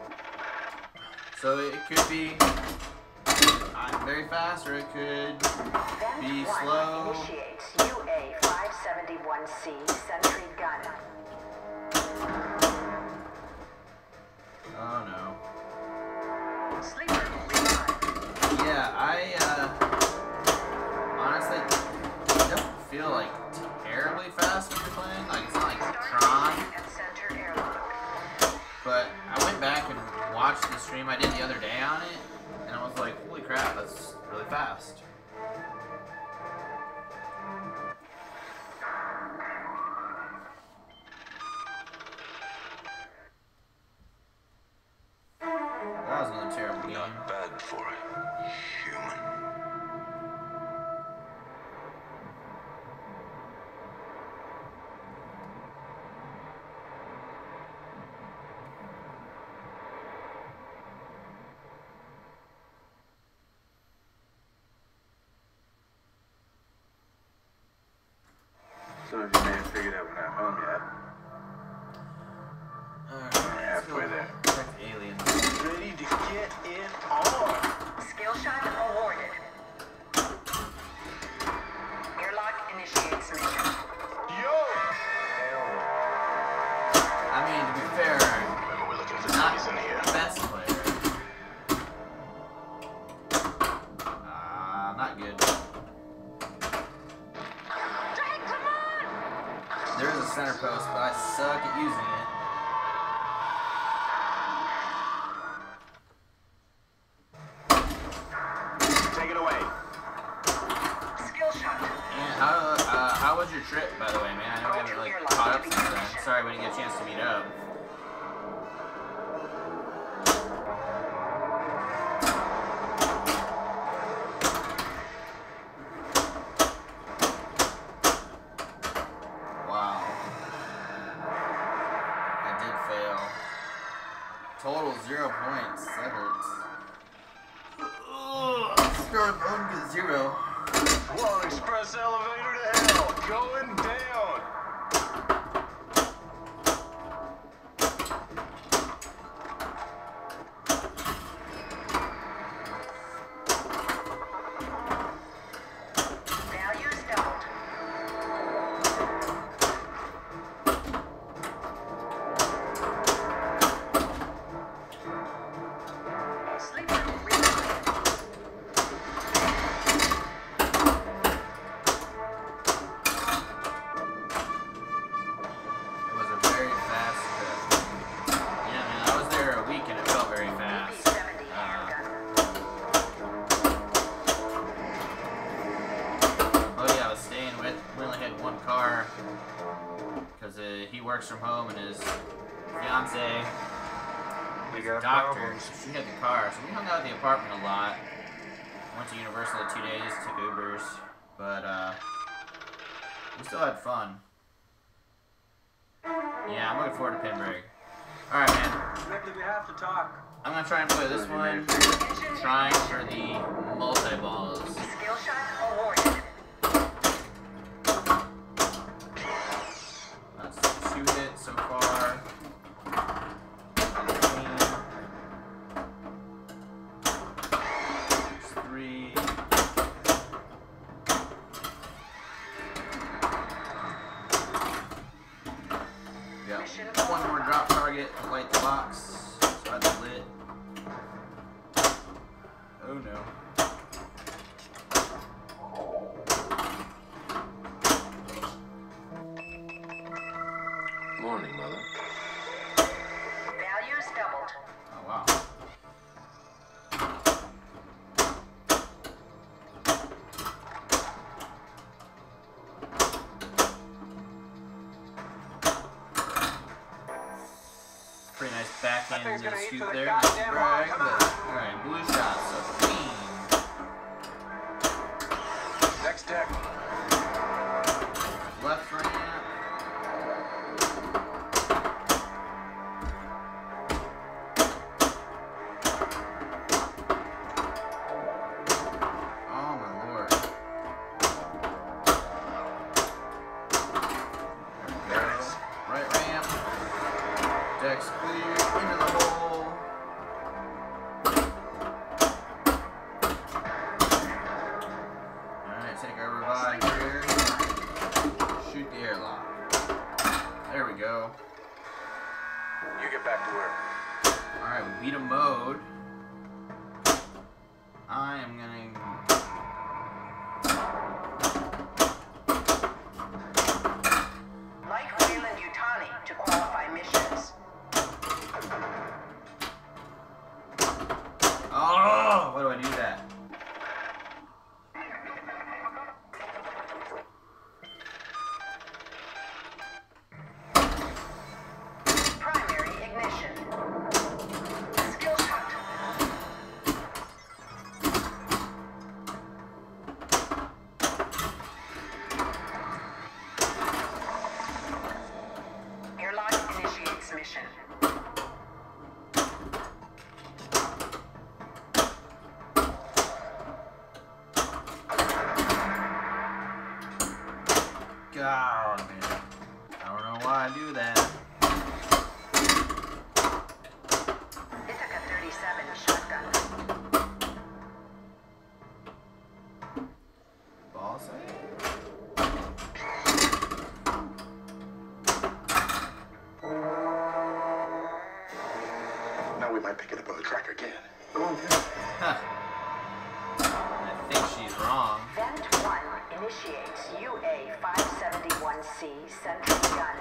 So it could be uh, very fast, or it could be slow. Initiates U A five seventy-one C sentry gun. Oh no. Sleeper revived. Yeah, I uh, honestly don't feel like terribly fast when you're playing. Like it's not like Tron. And center airlock. But I went back and watched the stream I did the other day on it, and I was like, holy crap, that's really fast. That was another terrible game. Not bad for a human. So if you may have figured out we're not home yet. Alright, We're halfway there. check the aliens. Ready to get it on. Skill shot awarded. Airlock initiates mission. Yo! I mean, to be fair, Remember we're looking for not zombies in here. the best player. Uh, not good. There is a center post, but I suck at using it. Take it away. Skill shot. And how uh, how was your trip, by the way, man? I know we haven't like caught up since then. Sorry we didn't get a chance to meet up. Wow. I did fail. Total zero points. That hurts. Ugh. Started phone get zero. One express elevator to hell. Going down. Values doubled. Sleeper revived. It was a very fast trip. Yeah, man, I was there a week and it felt very B fast. seventy Uh, handgun. oh yeah, I was staying with, we only had one car because uh, he works from home and his fiance We is a got doctor, problems. so she had the car. So we hung out at the apartment a lot. Went to Universal in two days, took Ubers, but uh, we still had fun. Yeah, I'm looking forward to Pinbrig. Alright, man. Maybe we have to talk. I'm gonna try and play this one. Trying for the multi-balls. Skill shot awarded. That's two hits so far. That's three. Got one more drop target to light the box. So that's lit. Oh no. Morning, Mother. Values doubled. Oh wow. Pretty nice back That end thing's gonna eat scoop for the there. goddamn Brag, hog. but- Come on. Alright, blue shot, so clean. Next deck. Left ramp. get back to work. Alright, we beat a mode. I am gonna... Like Wayland Yutani to qualify missions. Oh! Why do I do that? Primary ignition. Skill shot. Airlock initiates mission. God, man. I don't know why I do that. Ithaca thirty-seven shotgun. Ball save? Now we might pick it up on the track again. Huh. I think she's wrong. Vent one initiates U A five seventy-one C sentry gun.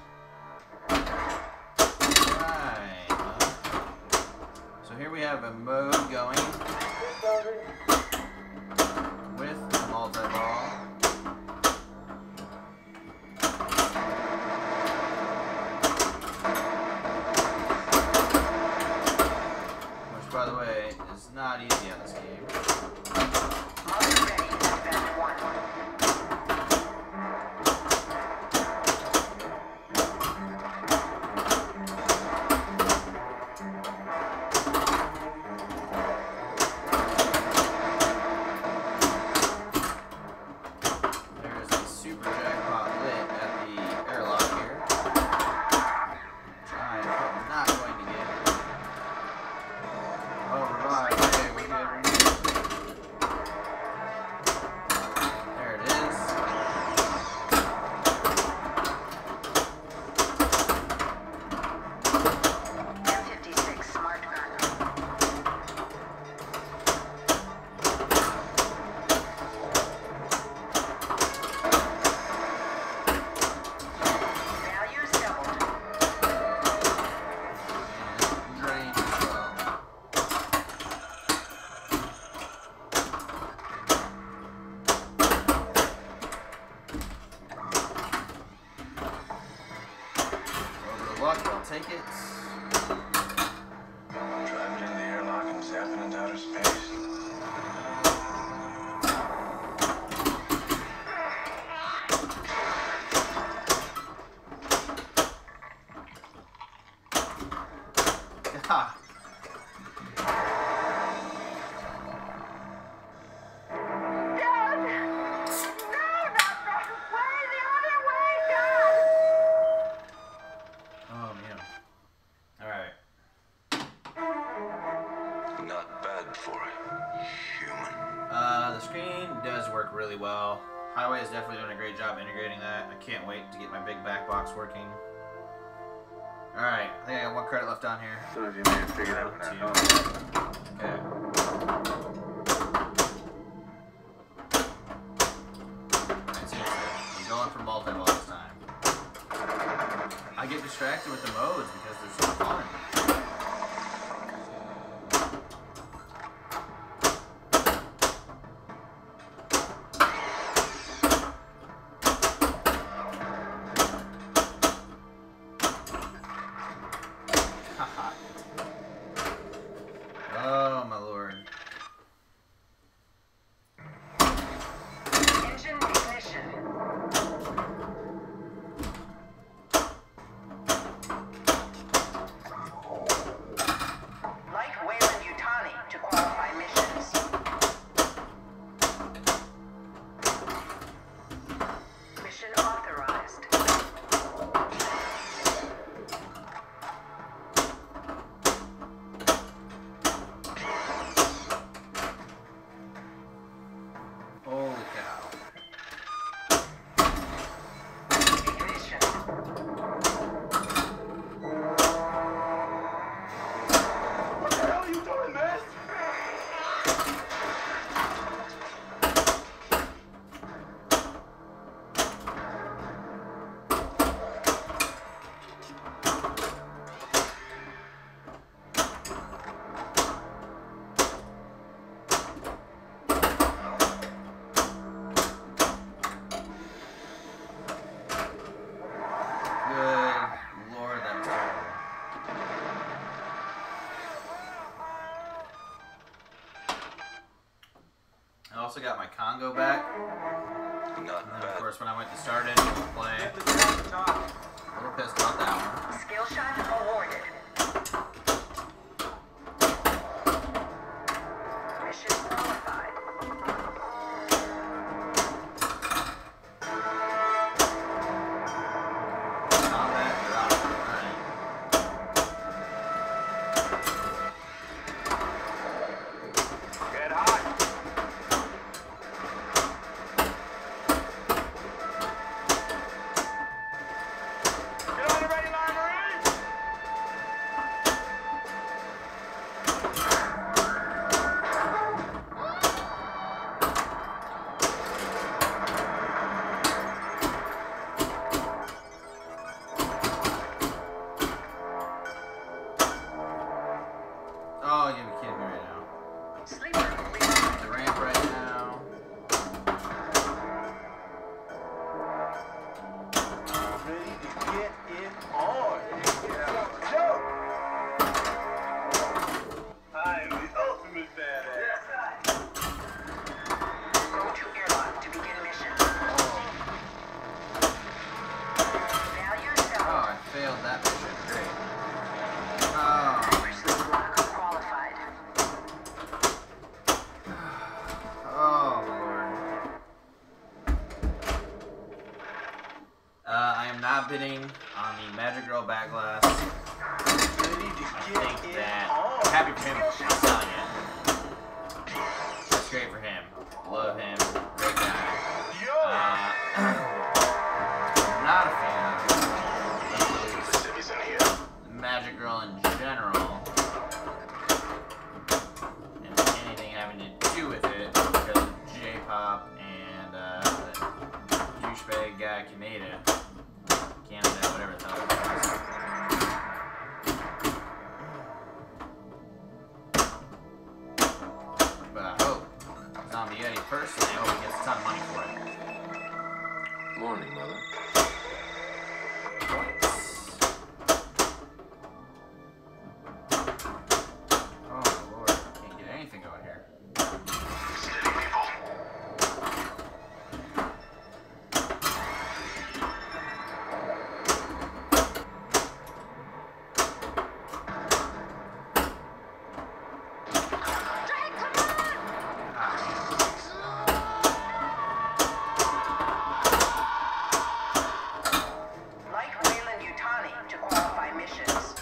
Right. uh, So here we have a mode going with the multi-ball. Which, by the way, is not easy on this game. Mother ready at Vent one. There is a super jackpot lit at the airlock here. I am not going to get. Oh, revive. Okay, we're good. We're good. There it is. M fifty-six smart gun. Values doubled. And drain as well. Over the luck, I'll take it. Driving into the airlock and zapping into outer space. Ha! Dad! No, not that way! The other way, Dad! Oh man. Alright. Not bad for a human. Uh, the screen does work really well. Heighway is definitely doing a great job integrating that. I can't wait to get my big back box working. Alright, I think I got one credit left on here. So if you may have figured out when I home yet. Okay. Alright, seriously. I'm going for multi-ball this time. I get distracted with the modes because they're so fun. Haha. Oh my lord. Engine ignition. I also got my Congo back. Not And then, of bad. course, when I went to start it, play, a little pissed about that one. Skill shot awarded. Mission qualified. Combat drop. Alright. Get hot. Get on the ready line, Marines. Oh, you gotta be kidding me right now. Sleeper completed. The ramp right now. Ready to get it on. Joe. I am the ultimate badass. Go to airlock to begin mission. Value Oh, seven. I failed that mission. Great. Oh. Hypersleep lock qualified. Oh, Lord. Uh, I am not bidding on the Magic Girl Backglass. Ready to I get think it that, on. happy for him, I'm telling you. That's great for him. Love him. Great guy. Yo. Uh, not a fan of The city's in here. Magic Girl in general. And anything having to do with it because of J-pop and uh, that douchebag guy, Canada. Canada, whatever the hell it was. But I hope Zombie Yeti personally, I hope he gets a ton of money for it. Morning, Mother. Points. Oh Lord, can't get anything going here. Steady, people. Like Wayland Yutani to qualify missions.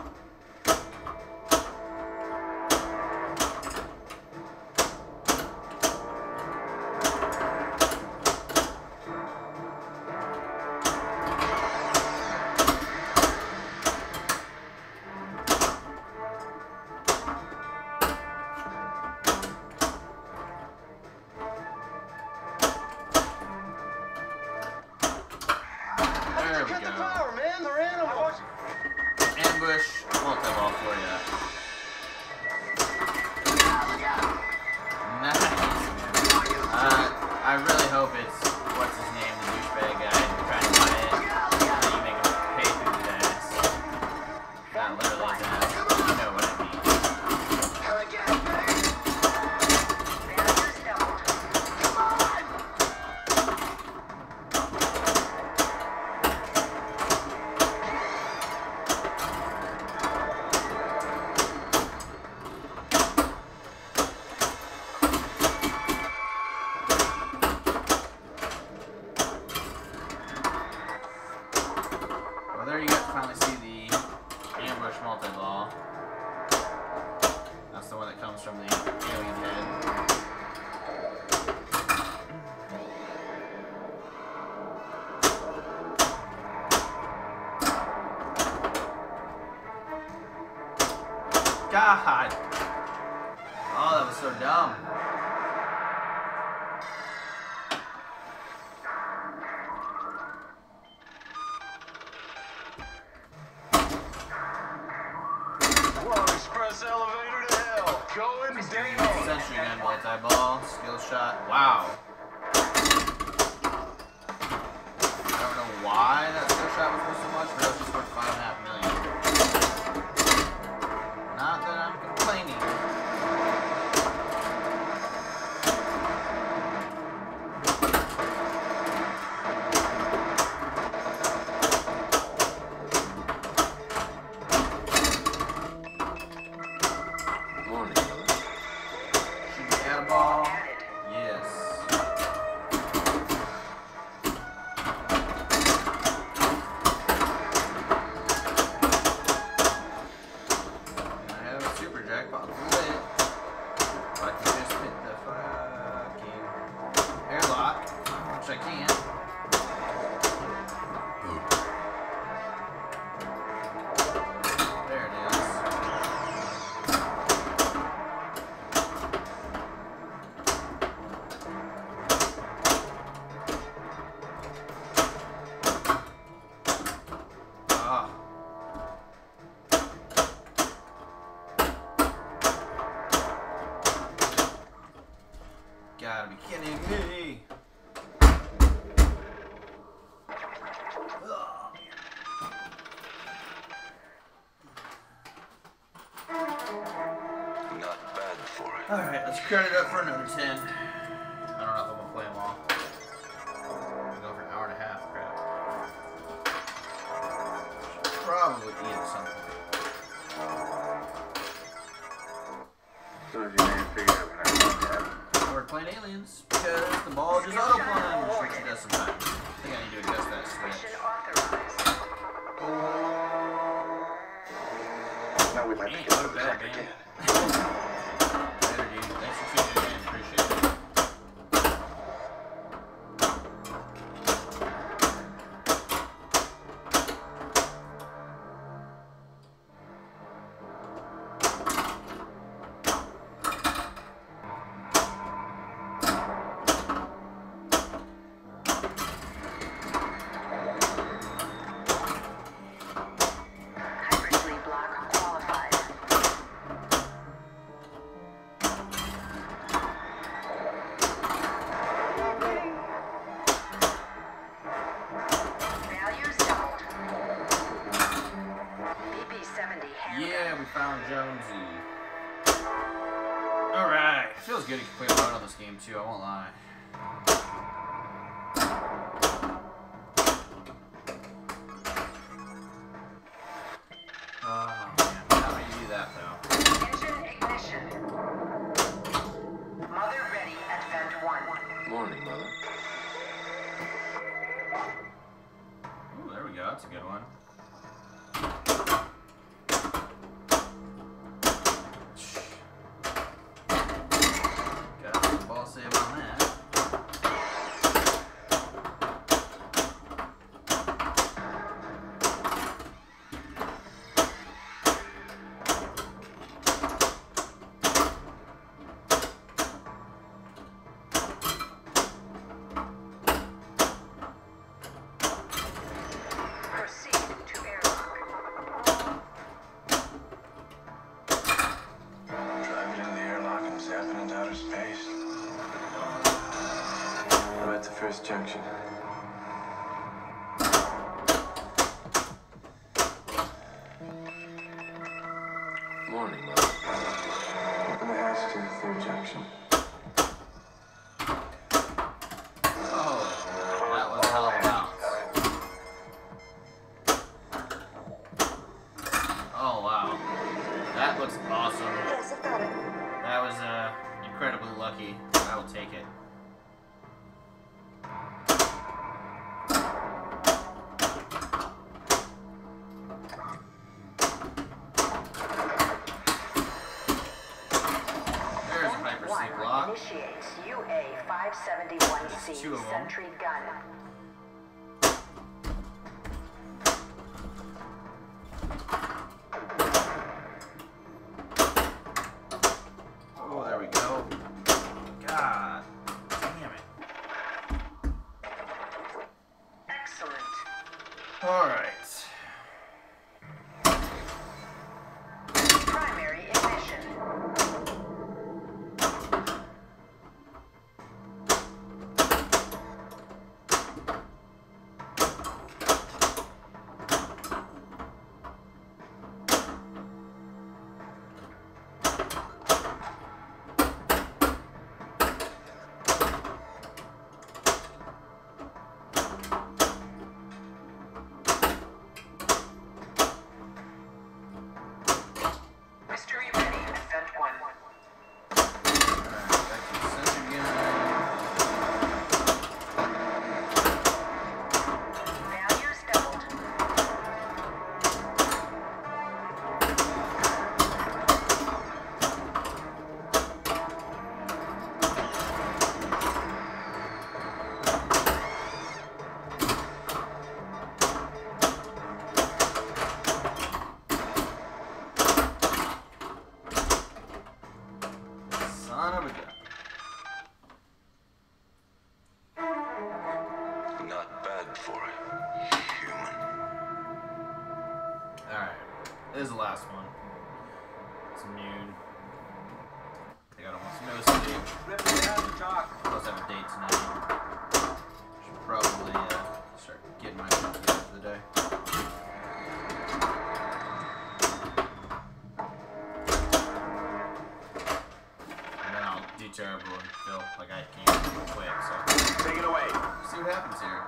There we Cut the go. power, man. They're animals. Ambush, multi-ball for you. Nice. Uh, I really hope it's, what's his name, the douchebag guy trying to buy it. And then you make him pay through his ass. Not literally his ass. You know what I mean. Values doubled. Well, there you go. Finally see the ambush multi-ball. That's the one that comes from the alien head. God! Oh, that was so dumb. Whoa, express elevator to hell. Going down. Sentry gun multi-ball, skill shot. Wow. I don't know why that skill shot was worth so much, but it was just worth five and a half million. Not that I'm complaining. gotta be kidding me. Oh, Not bad for it. alright, let's credit up for another ten. I don't know if I'm gonna play them all. I'm gonna go for an hour and a half, crap. Probably eat at some point. So if you ain't figured out when I hung yet. We're playing aliens because the ball just auto plunge, which it does sometimes. I think I need to adjust that switch. Mission authorized. Now we'd like to Ain't get so to the bad, track man. again. Later, dude. Thanks for tuning in. Appreciate it. Hybridly block qualified. Values doubled. B P seventy handgun. Yeah, we found Jonesy. Alright. Feels good to play alone on this game, too. I won't lie. Oh, man. How do you do that, though? Engine ignition. Mother ready at vent one. Morning, Mother. Ooh, there we go. That's a good one. Got a ball save on that. Proceed to airlock. Driving into the airlock and zapping into outer space. I'm at the first junction. Morning, Mother. Open the hatch to the third junction. Oh, that was a hell of a bounce. Oh, wow. That looks awesome. Yes, I've got it. That was uh, incredibly lucky. I will take it. There's a hyper One C block. initiates U A five seventy-one C There's two of 'em. sentry gun. Oh, there we go. God damn it. Excellent. Alright. Primary ignition. Mystery ready at vent one. Alright, back to the sensor gun. Values doubled. Son of a gun. Not bad for a human. Alright. This is the last one. It's immune. I got almost no sleep. Rip it down, Doc. like I can't quit. So Take it away. see what happens here.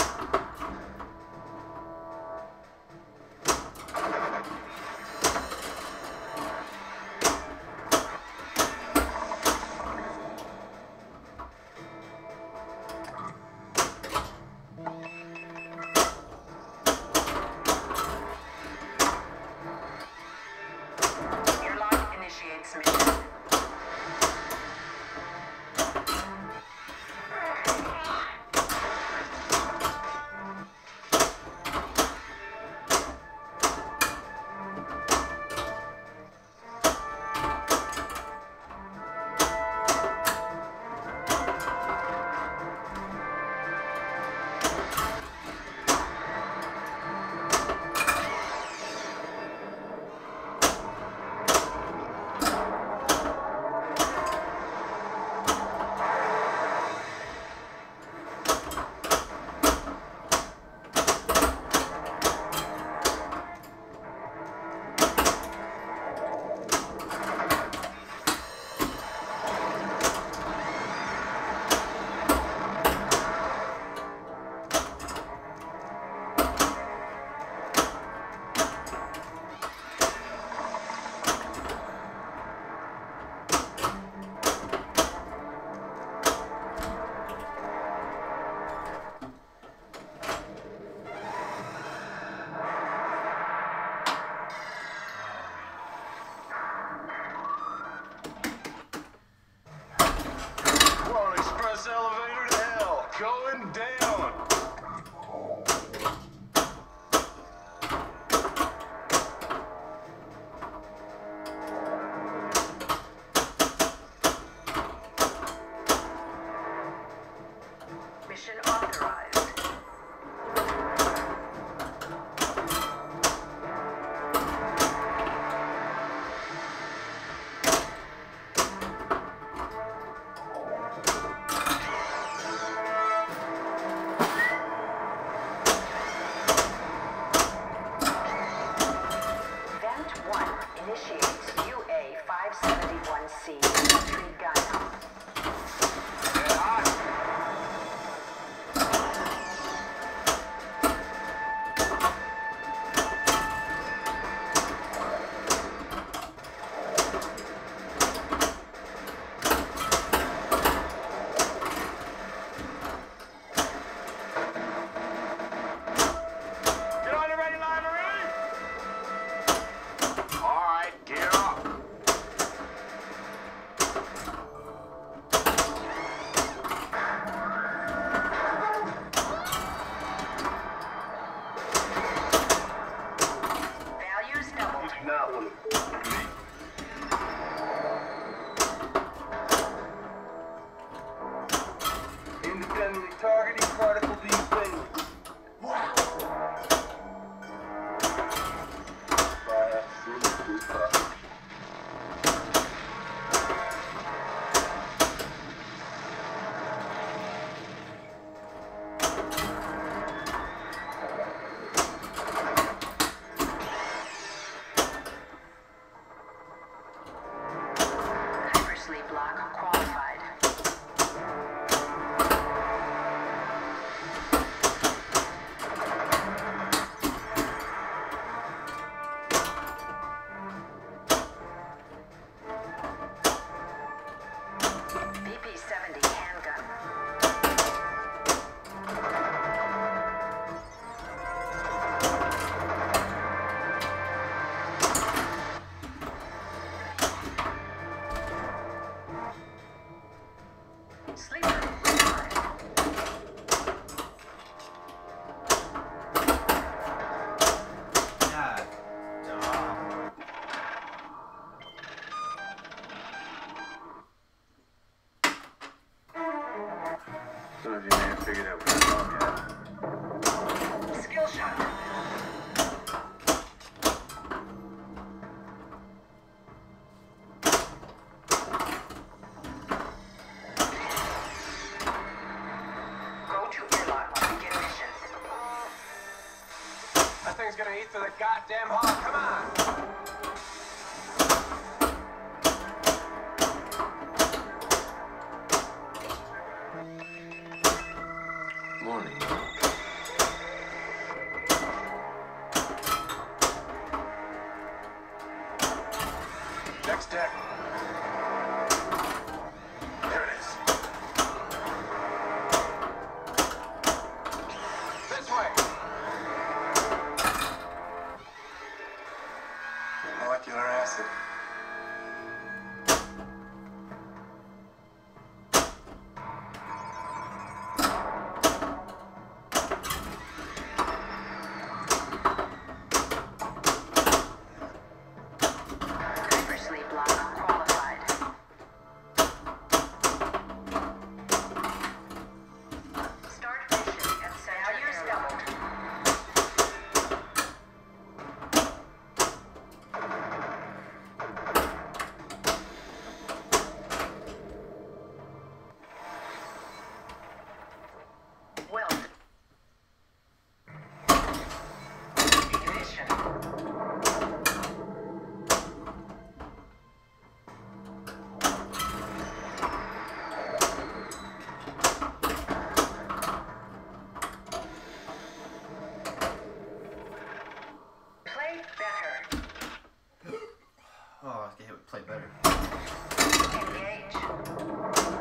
Airlock initiates mission. One express elevator to hell. Going down. Mission authorized. Vent one initiates U A five seventy-one C sentry gun. Get hot. Get on the ready line, Marie. All right, gear up. Values doubled. Not one. Independently targeting particle beam failure. Hypersleep lock qualified. B P seventy handgun. Sleeper required. God. Dog. So if you ain't figured out what's wrong yet. Skill shot. Go to airlock to begin mission. That thing's gonna eat through the goddamn hall. Come on. morning. Next deck. There it is. This way. Molecular acid. Previously block qualified. Start mission and center values doubled. Well. Ignition. Play better. Oh, okay, play better. Engage.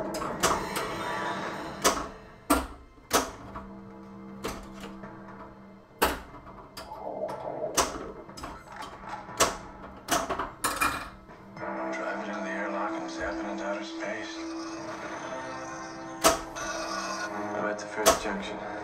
Drive it into the airlock and zap it into outer space. I'm at the first junction.